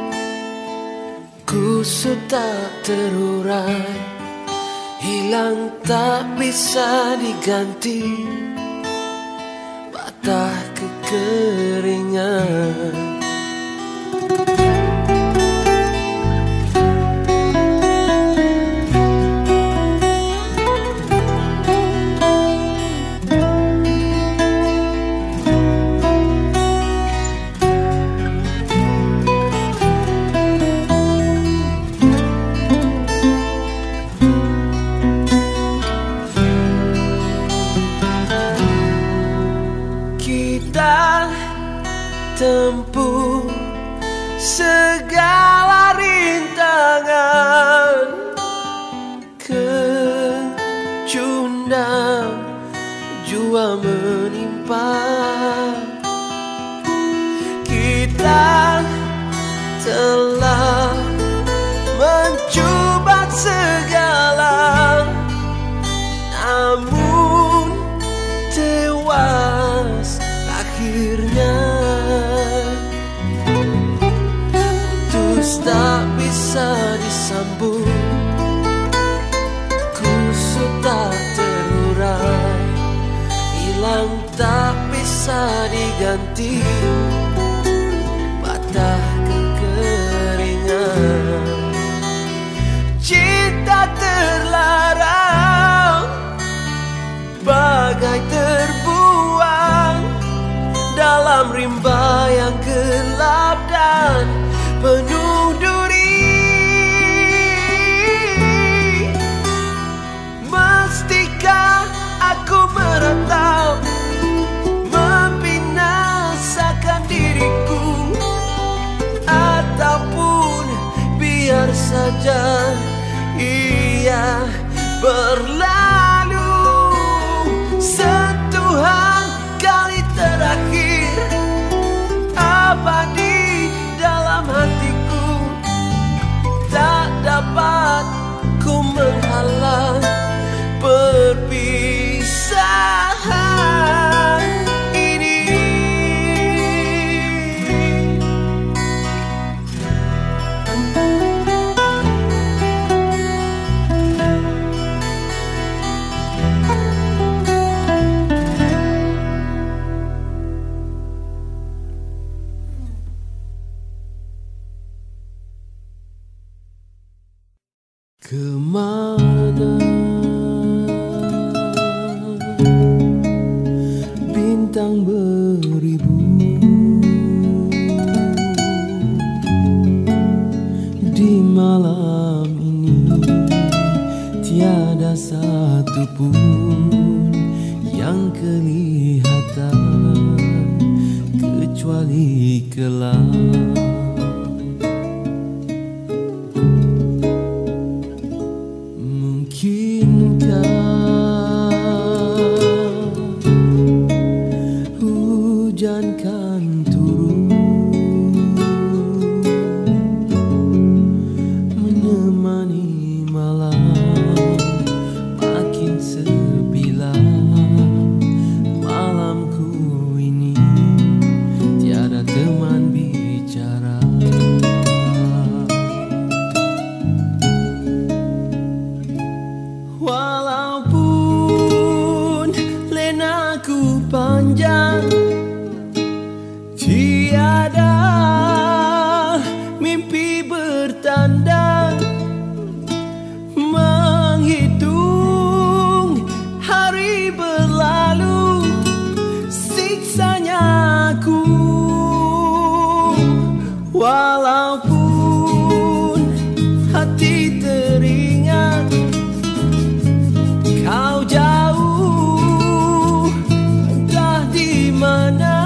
kusut tak terurai, hilang tak bisa diganti, patah kekeringan. Tempuh segala rintangan, telah menimpa. Kita telah mencoba segala, namun tewas akhirnya. Putus tak bisa disambung, kusut tak terurai, hilang tak bisa diganti, patah kekeringan. Cinta terlarang, bagai terbuang dalam rimba yang gelap dan penuh duri. Mestikah aku meratap, membinasakan diriku, ataupun biar saja ia berlalu. Sentuhan kali terakhir abadi dalam hatiku, tak dapat ku menghalang perpisahan ini. Kemana bintang beribu di malam ini, tiada satu pun yang kelihatan kecuali gelap. Hujan kan turun menemani malam makin sepilah. Malamku ini tiada teman bicara. Walaupun lenaku panjang, tiada mimpi bertanda, menghitung hari berlalu, siksanya ku. Walaupun hati teringat kau jauh entah di mana,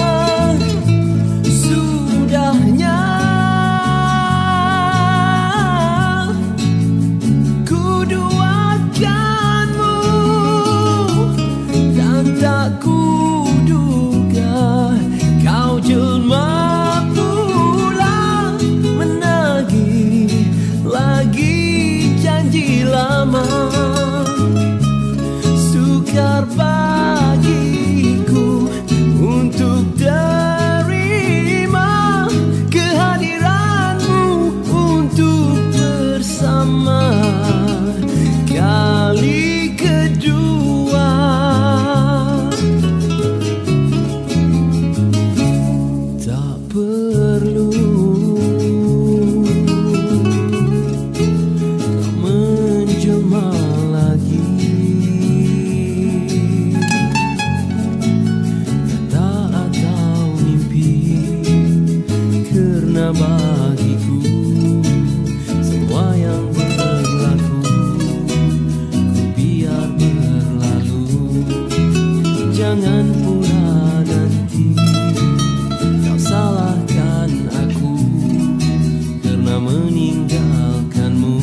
tak kuduga kau jelma pula, menagih lagi janji lama. Sukar bagiku untuk terima kehadiranmu untuk bersama kali kedua. Bagiku semua yang berlaku, ku biar berlalu. Jangan pura nanti kau salahkan aku karena meninggalkanmu.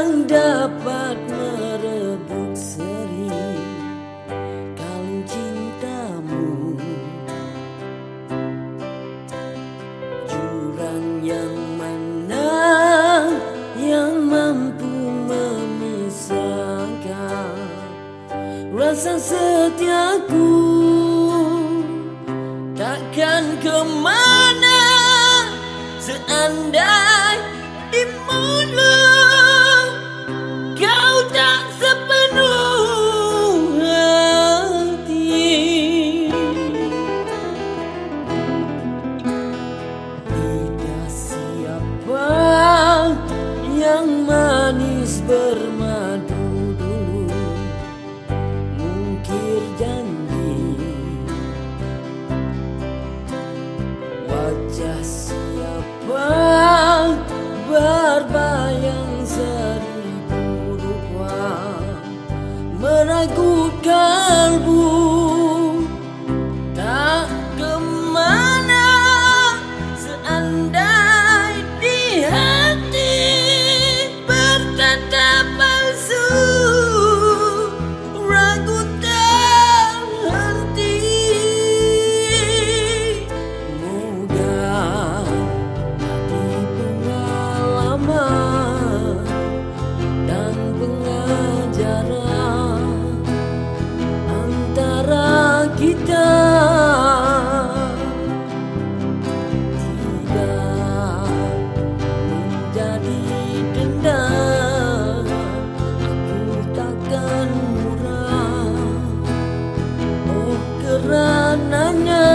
yang dapat merebut seri kalung cintamu, jurang yang mana yang mampu memisahkan rasa setiaku, takkan kemana seandai di mulut kau tak sepenuh hati. Lidah siapa yang manis bermadu dulu, mungkir janji. Wajah siapa berbayang seribu rupa, meragut kalbu, tak kemana seandai di hati berkata palsu, ragu terhenti. Moga di pengalaman dan pengajaran antara kita tidak menjadi dendam. Aku takkan murah, oh kerananya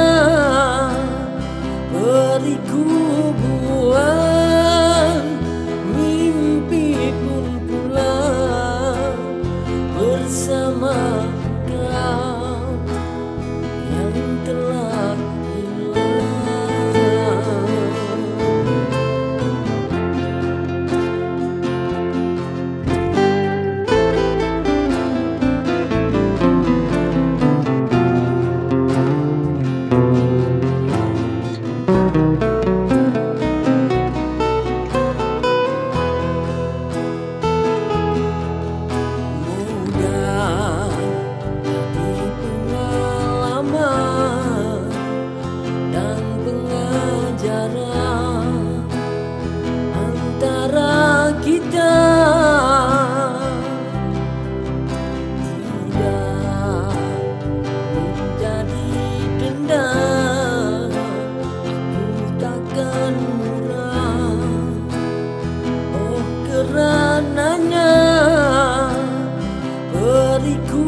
beriku buat mimpi pun pulang bersama kau yang telah hilang. Mudah di pengalaman dan pengajaran antara kita tidak menjadi dendam. Aku takkan murah, oh kerananya beriku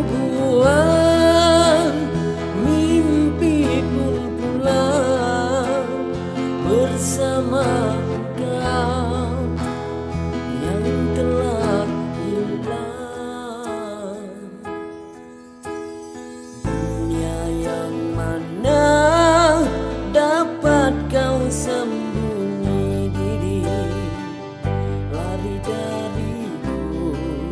buat mimpi pun pulang bersama kau yang telah hilang. Dunia yang mana dapat kau sembunyi diri, lari dariku.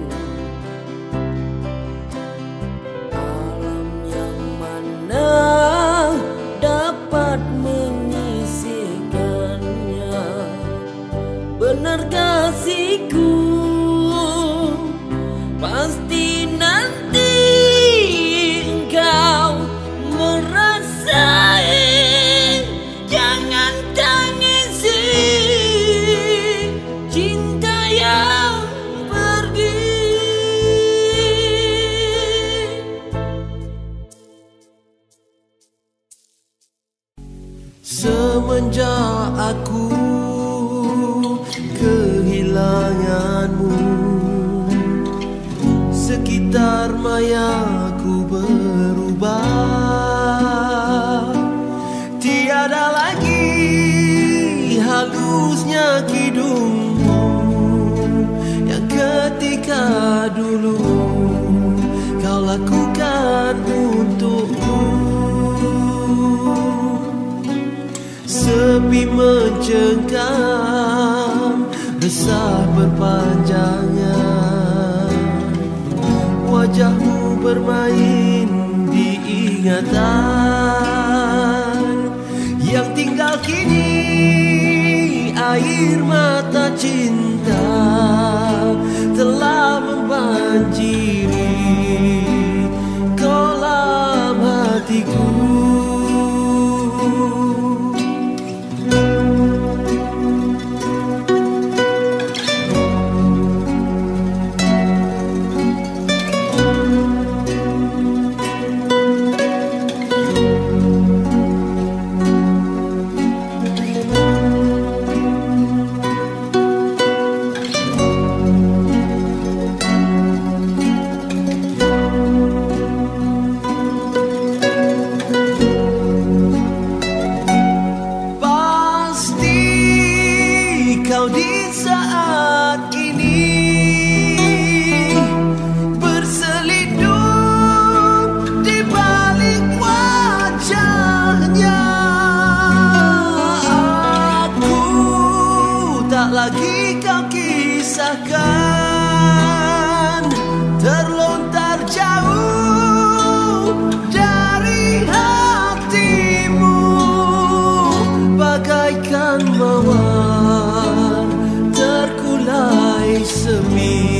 Alam yang mana dapat menyisihkannya. Benar kasihku, pasti nanti engkau merasai. Jangan tangisi cinta yang pergi. Semenjak aku kehilanganmu, sekitar mayaku berubah. Tiada lagi halusnya kidungmu yang ketika dulu kau lakukan untukku. Sepi mencengkam, resah berpanjangan, wajahmu bermain di ingatan yang tinggal kini air mata cinta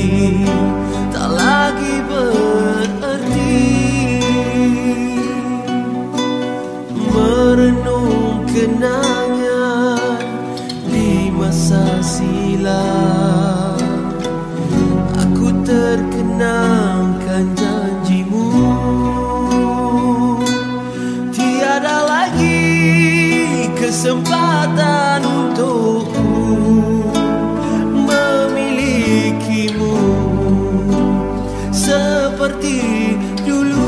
tak lagi berarti. Merenung kenangan di masa silam, aku terkenangkan janjimu. Tiada lagi kesempatan untukku memilikimu seperti dulu.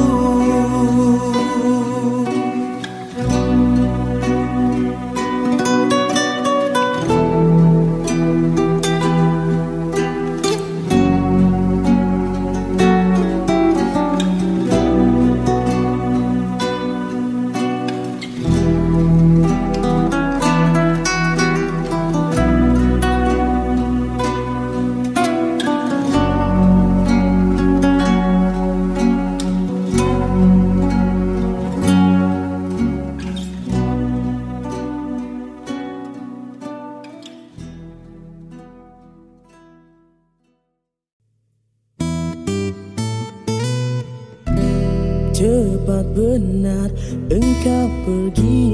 Cepat benar engkau pergi,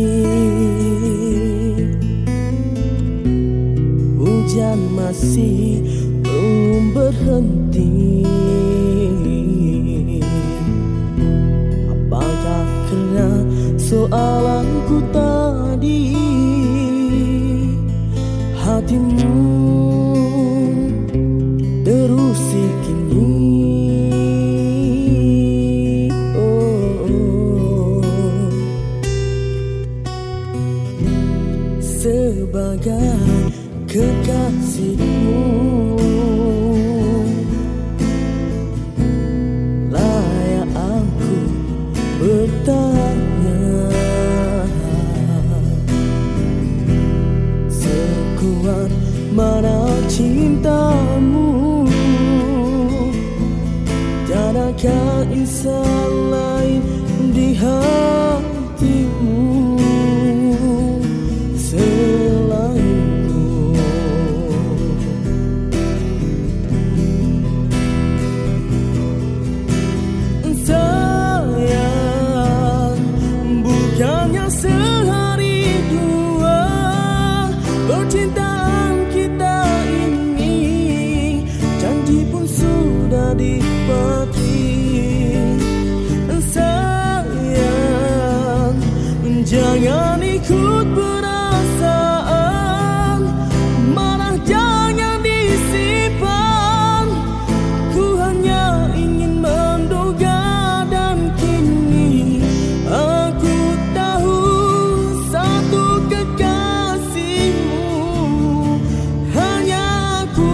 hujan masih belum berhenti. Apakah karena soalanku tadi hatimu terusik kini? Sebagai kekasihmu, layak aku bertanya, sekuat mana cintamu? Tiadakah insan lain di hatimu selainku? Sayang, bukannya sehari dua percintaan kita ini, janji pun sudah dipati. Sayang, jangan ikut perasaan, marah jangan disimpan. Ku hanya ingin menduga dan kini aku tahu satu kekasihmu hanya aku.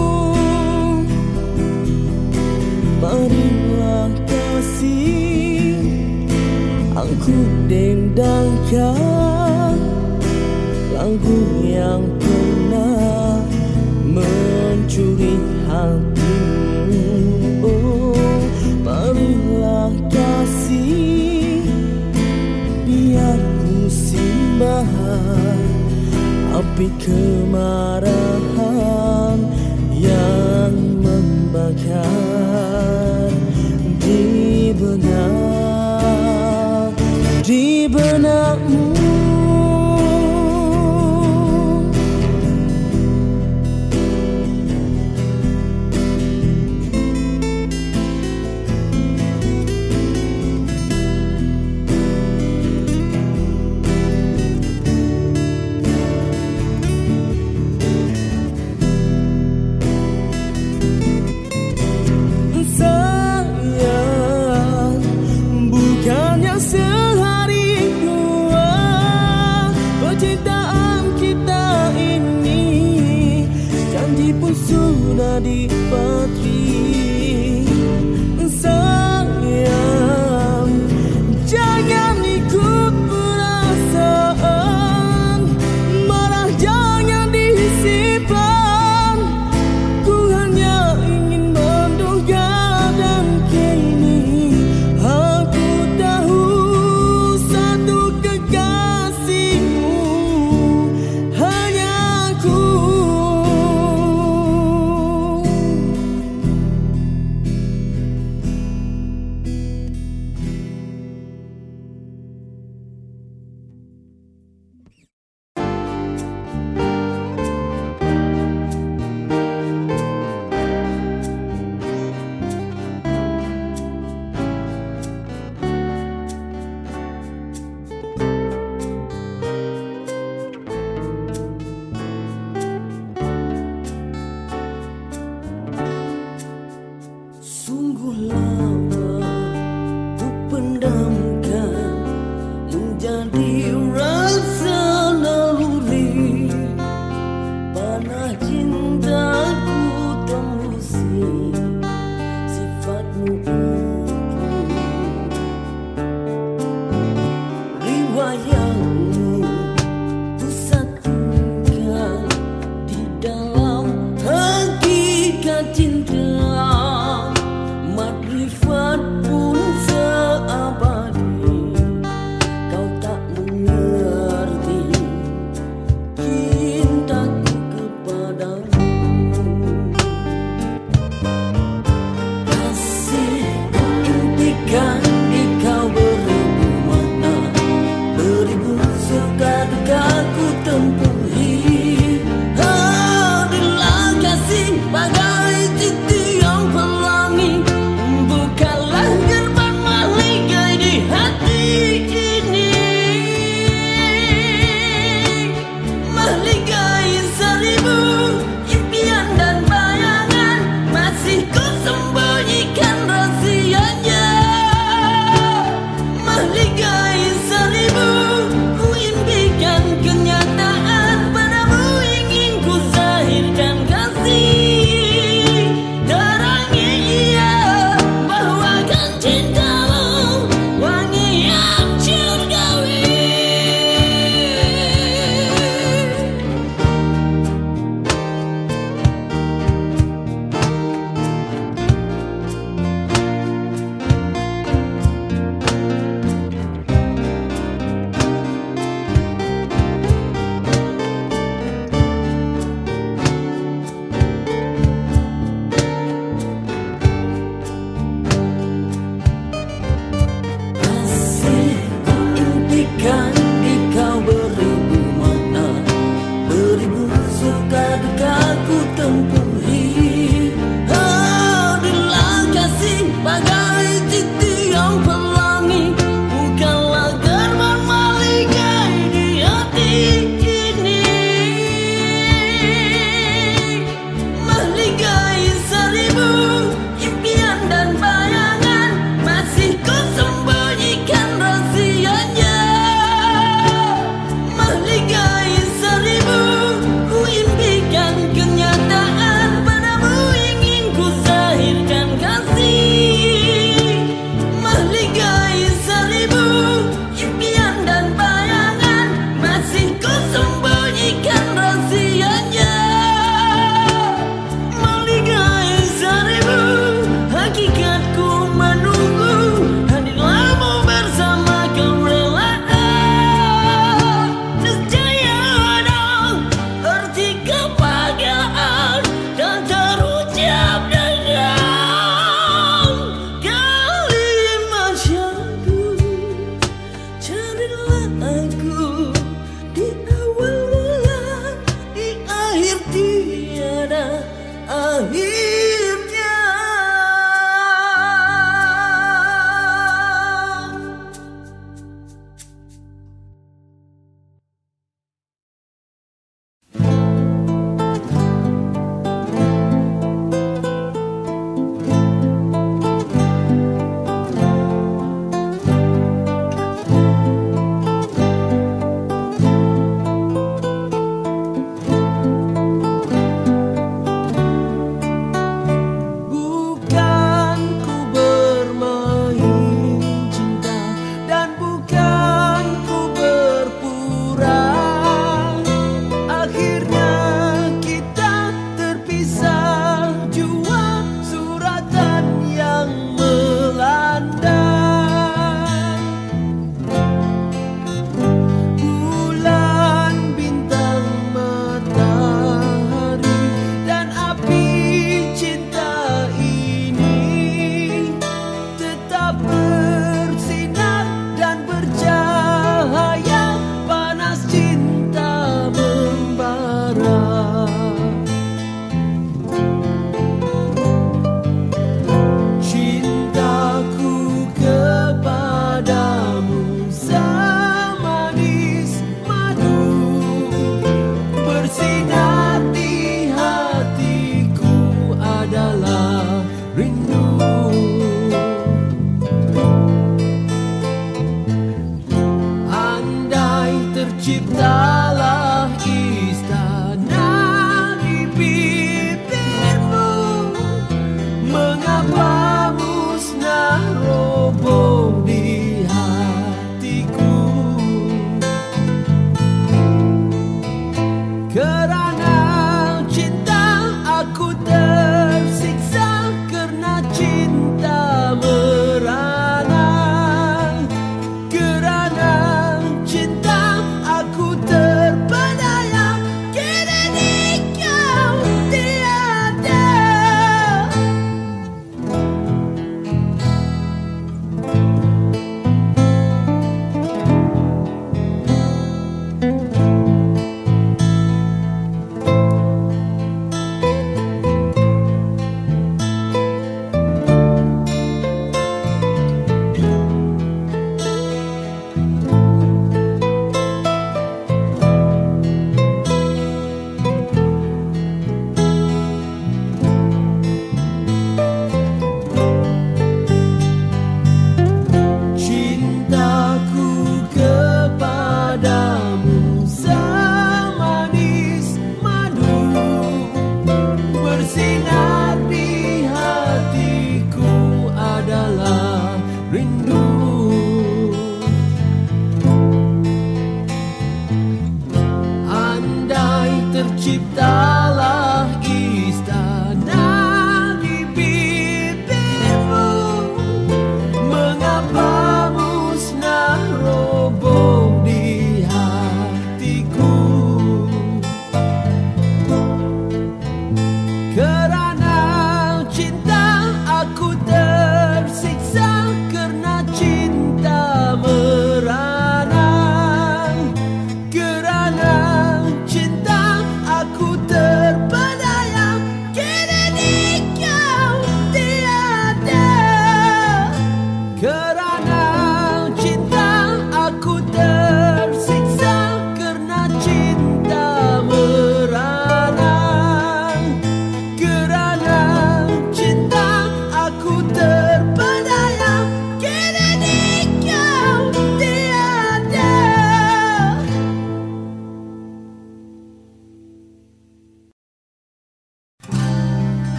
Marilah kasih, aku dendangkan lagu yang pernah mencuri hatimu. Oh, marilah kasih, biar ku simbah api kemarahan yang membakar di benak, di benakmu.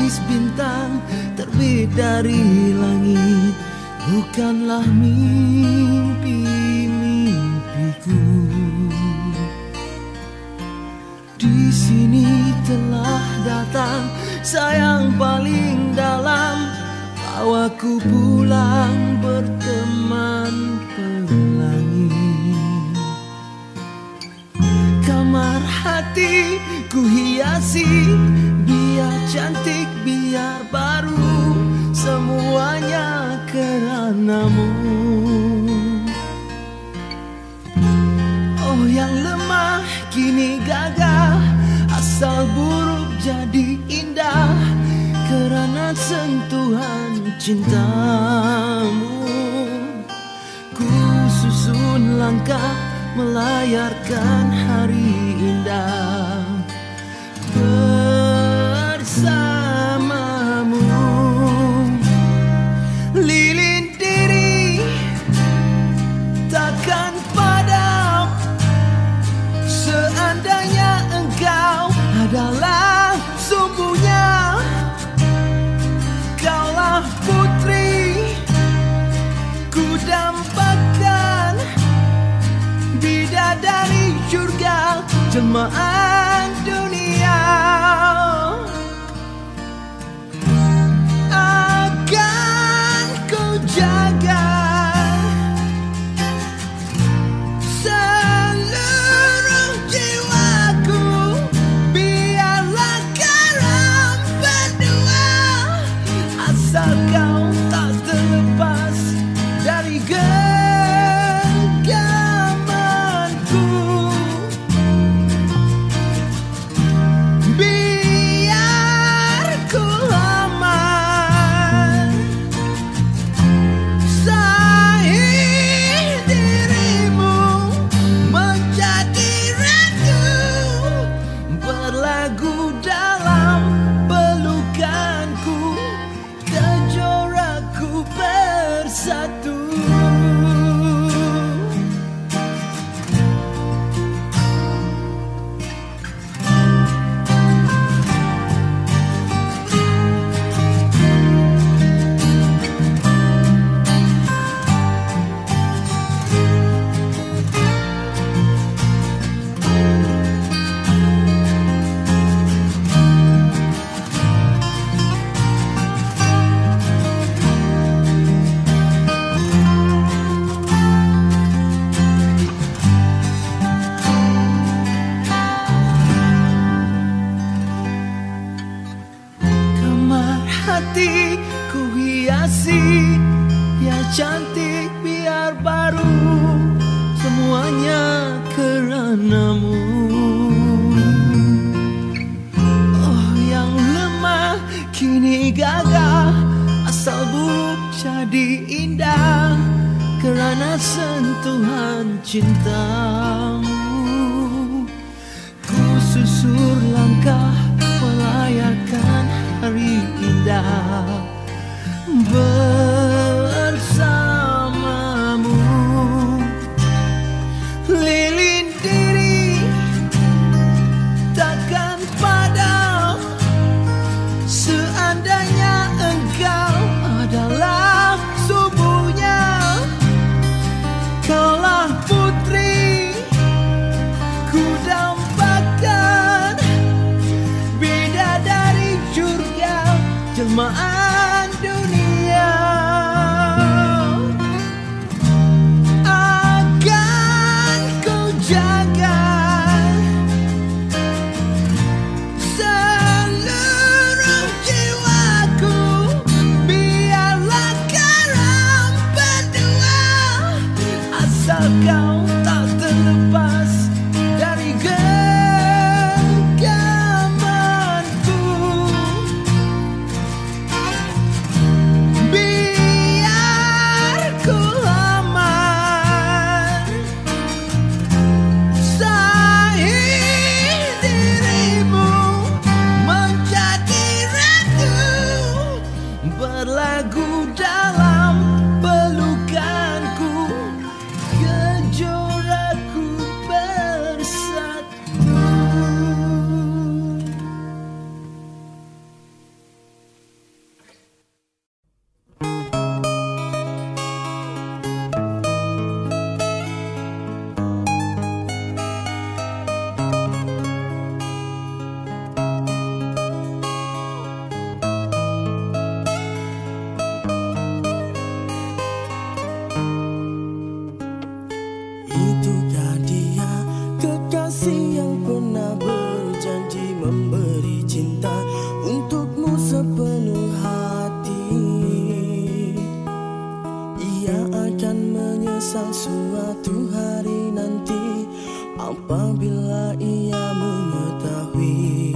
melukis bintang terbit dari langit bukanlah mimpi-mimpiku. Di sini telah datang sayang paling dalam, bawaku pulang berteman pelangi. Kamar hati ku hiasi, biar cantik biar baru, semuanya karenamu. Oh yang lemah kini gagah, asal buruk jadi indah, karena sentuhan cintamu. Ku susun langkah melayarkan hari indah bersamamu. Lilin diri takkan padam, seandainya engkau adalah sumbunya. Kaulah putri ku dambakan, bidadari surga jelmaan dunia. Akan ku jaga seluruh jiwaku, biarlah karam berdua, asal kau tak terlepas dari genggamanku. Biar ku aman, sahih dirimu menjadi ratu, berlagu dalam pelukanku, kejoraku bersatu. Hati ku hiasi, ya cantik biar baru, semuanya karenamu. Oh yang lemah kini gagah, asal buruk jadi indah, karena sentuhan cintamu. Ku susur langkah melayarkan hari indah bersamamu. Lilin diri takkan padam, seandainya engkau adalah sumbunya. Kaulah putri ku dambakan, bidadari surga jelmaan dunia. Akan ku jaga seluruh jiwaku, biarlah karam berdua, asal kau tak terlepas dari genggamanku. Biar ku aman, sahih dirimu menjadi ratu, berlagu dalam pelukanku, kejoraku bersatu. hari nanti apabila ia mengetahui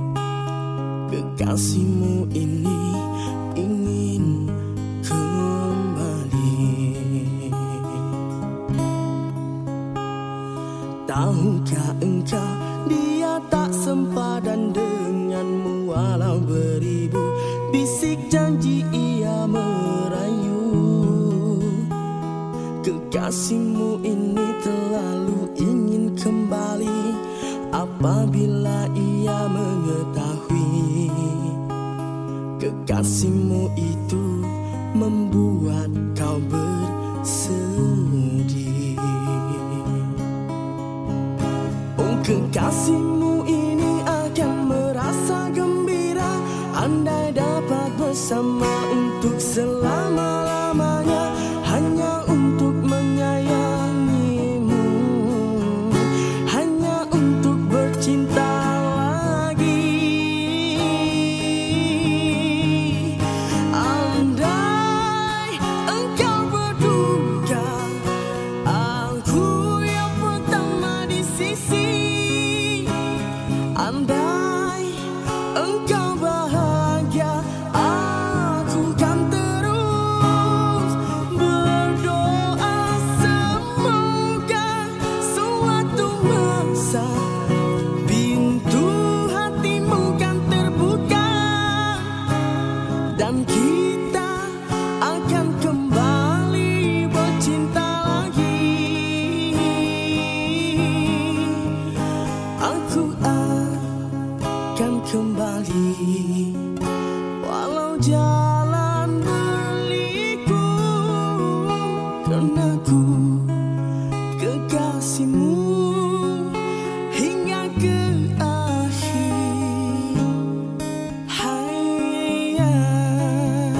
kekasihmu ini ingin kembali. Tahukah engkau dia tak sempadan denganmu, walau beribu bisik janji ia merayu. Kekasihmu ini terlalu ingin kembali apabila ia mengetahui kekasihmu itu membuat kau bersedih. Oh, kekasihmu ini akan merasa gembira andai dapat bersama untuk selama-lamanya, hanya untuk menyayangimu, hanya untuk bercinta lagi. Andai engkau berduka, aku yang pertama di sisi. Andai engkau bahagia, aku kan terus berdoa semoga suatu masa pintu hatimu kan terbuka dan kita akan kembali bercinta lagi. Aku akan kembali walau jalan berliku, karena ku kekasihmu hingga ke akhir hayat.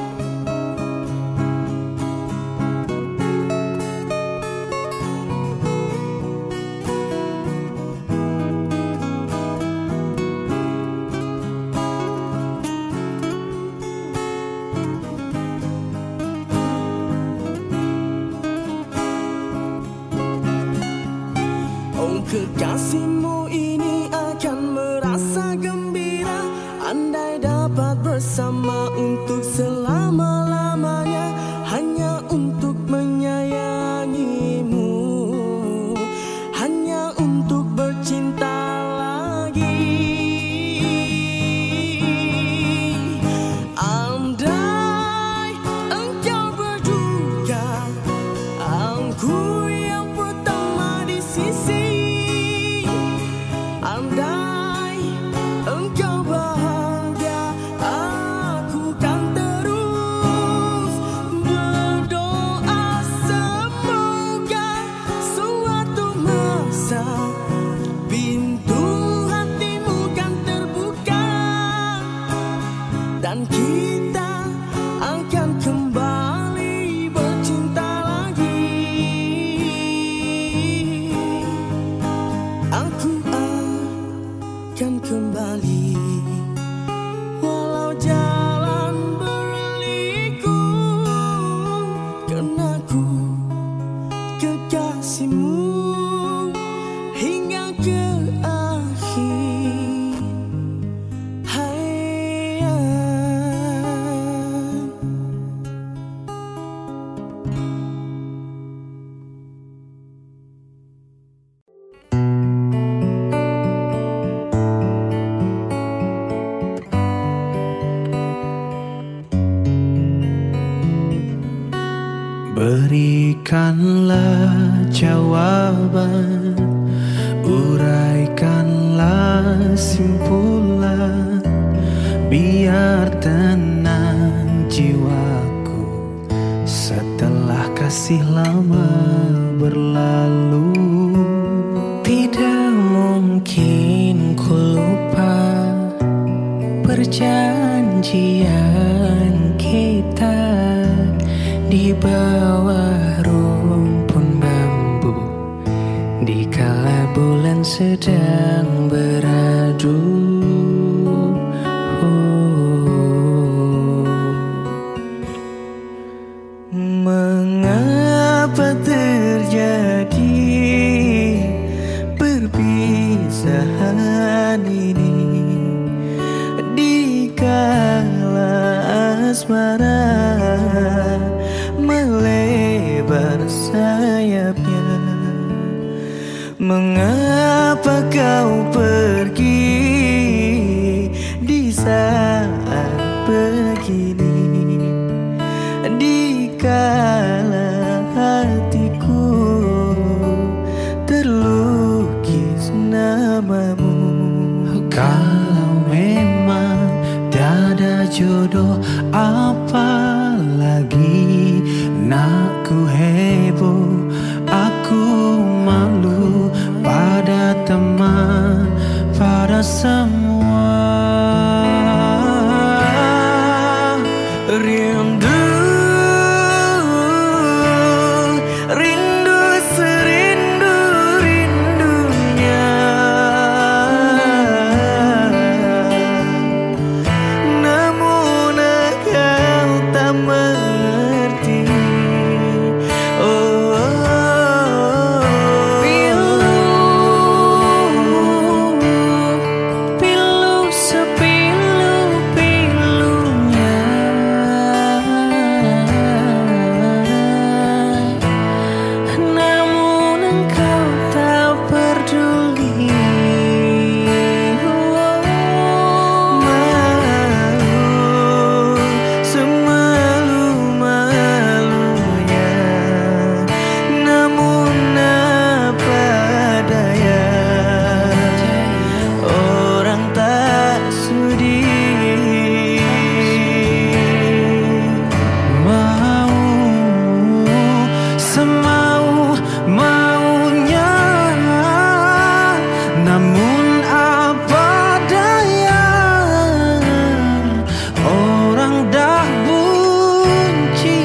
Oh, kekasihmu ini akan merasa gembira andai dapat bersama untuk selama-lamanya, hanya untuk menyayangimu, hanya untuk bercinta lagi. Andai engkau berduka, aku yang pertama di sisi. Andai engkau bahagia, aku kan terus berdoa semoga suatu masa pintu hatimu kan terbuka dan kita akan kembali bercinta lagi. Aku akan kembali walau jalan berliku, karena ku kekasihmu hingga ke akhir hayat. Berikanlah jawaban, uraikanlah simpulan, biar tenang jiwaku setelah kasih lama berlalu. Tidak mungkin ku lupa perjanjian kita di bawah rumpun bambu, di kala bulan sedang beradu. Mengapa terjadi asmara melebar sayapnya. Mengapa kau pergi di saat begini, di kala hatiku terlukis namamu. Kalau memang tiada jodoh, apalagi nak ku heboh. Aku malu pada teman, pada semua. Rindu, rindu serindu-rindunya, namun kau tak mengerti. Oh, pilu, pilu sepilu-pilunya, namun engkau tak peduli. Malu, semalu-malunya, namun apa daya, orang tak sudi. Mau semau maunya, namun apa daya, orang dah bunci.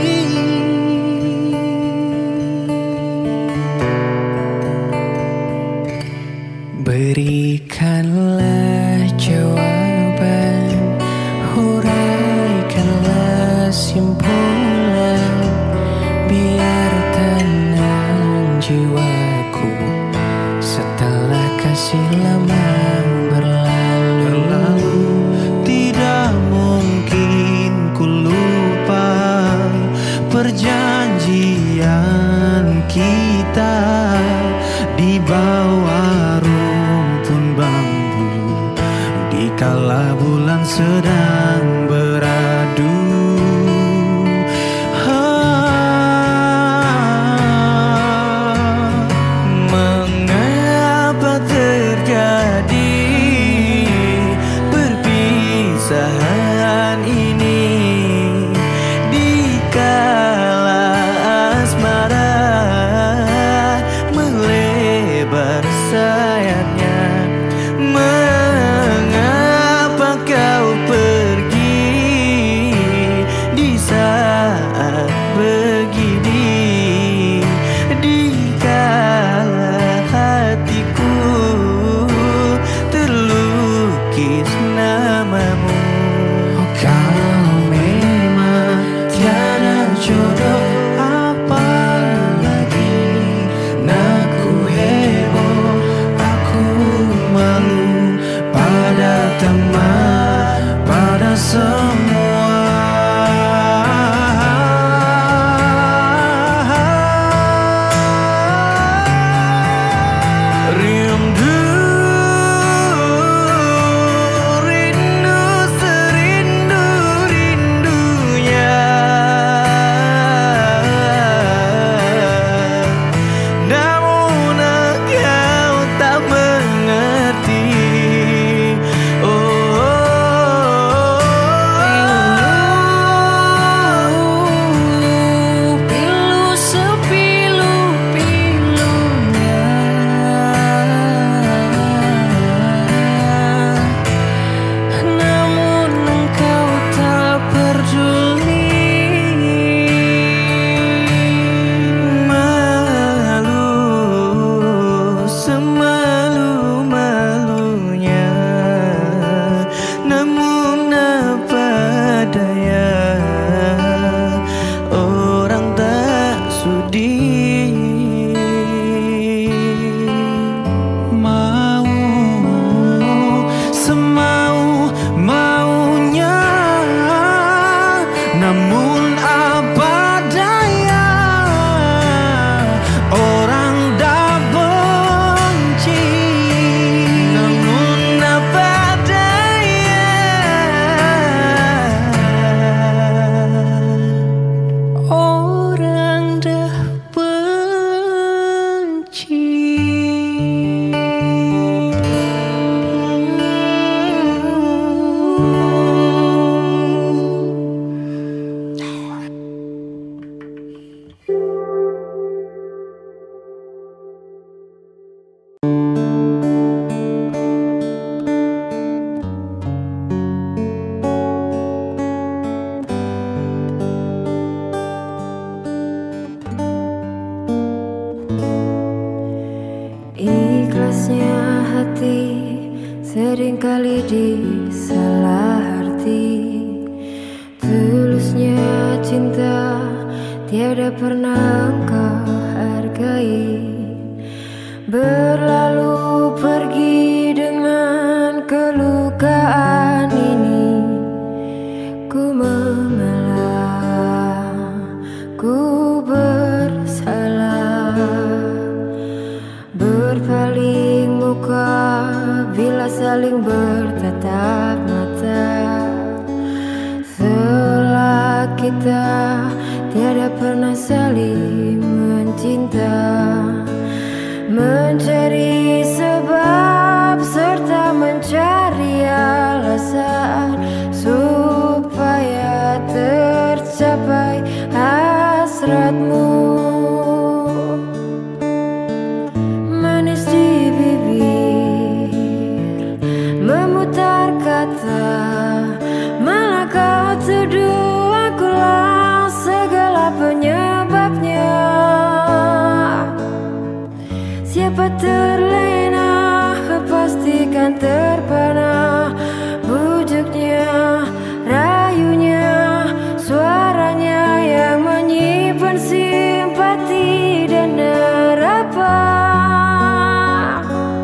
Berikanlah jawaban, huraikanlah simpulan, biar tenang jiwaku setelah kasih lama berlalu. Tidak mungkin ku lupa perjanjian kita di bawah rumpun bambu, di kala bulan sedang beradu. Ah, mengapa terjadi perpisahan ini di kala asmara melebar Kerasnya hati seringkali disalah arti. Tulusnya cinta tiada pernah engkau hargai. Berlalu pergi dengan kelukaan ini. Ku mengalah, ku bersalah. Berpaling muka bila saling bertatap mata. Seolah kita tiada pernah saling mencinta. Mencari sebab serta mencari alasan supaya tercapai hasratmu. Manis di bibir, memutar kata, malah kau tuduh akulah segala penyebabnya. Siapa terlena, pastikan terpana. Bujuknya, rayunya, suaranya yang menyimpan simpati dan harapan.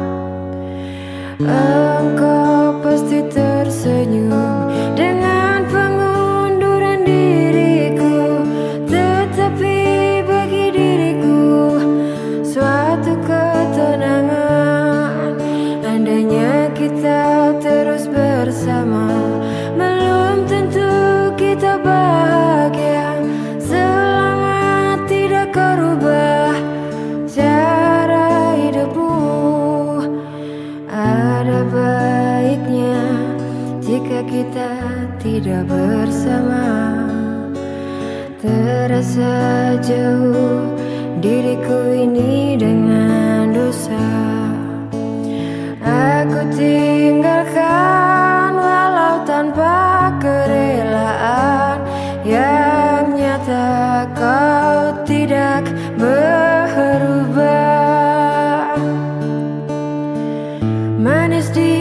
Engkau pasti tersenyum dengan pengunduran diriku, tetapi bagi diriku suatu ketenangan. Andainya kita terus bersama, belum tentu kita bahagia. Selama tidak kau rubah cara hidupmu, ada baiknya jika kita tidak bersama. Terasa jauh diriku ini dengan dosa. Aku tinggalkan walau tanpa kerelaan. Yang nyata kau tidak berubah. Manis di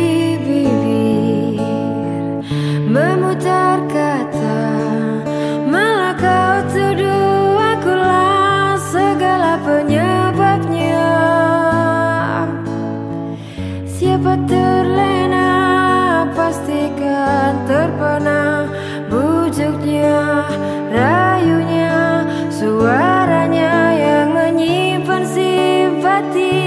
bibir, memutar kata, malah kau tuduh akulah segala penyebabnya. Siapa terlena, pastikan terpana. Bujuknya, rayunya, suaranya yang menyimpan simpati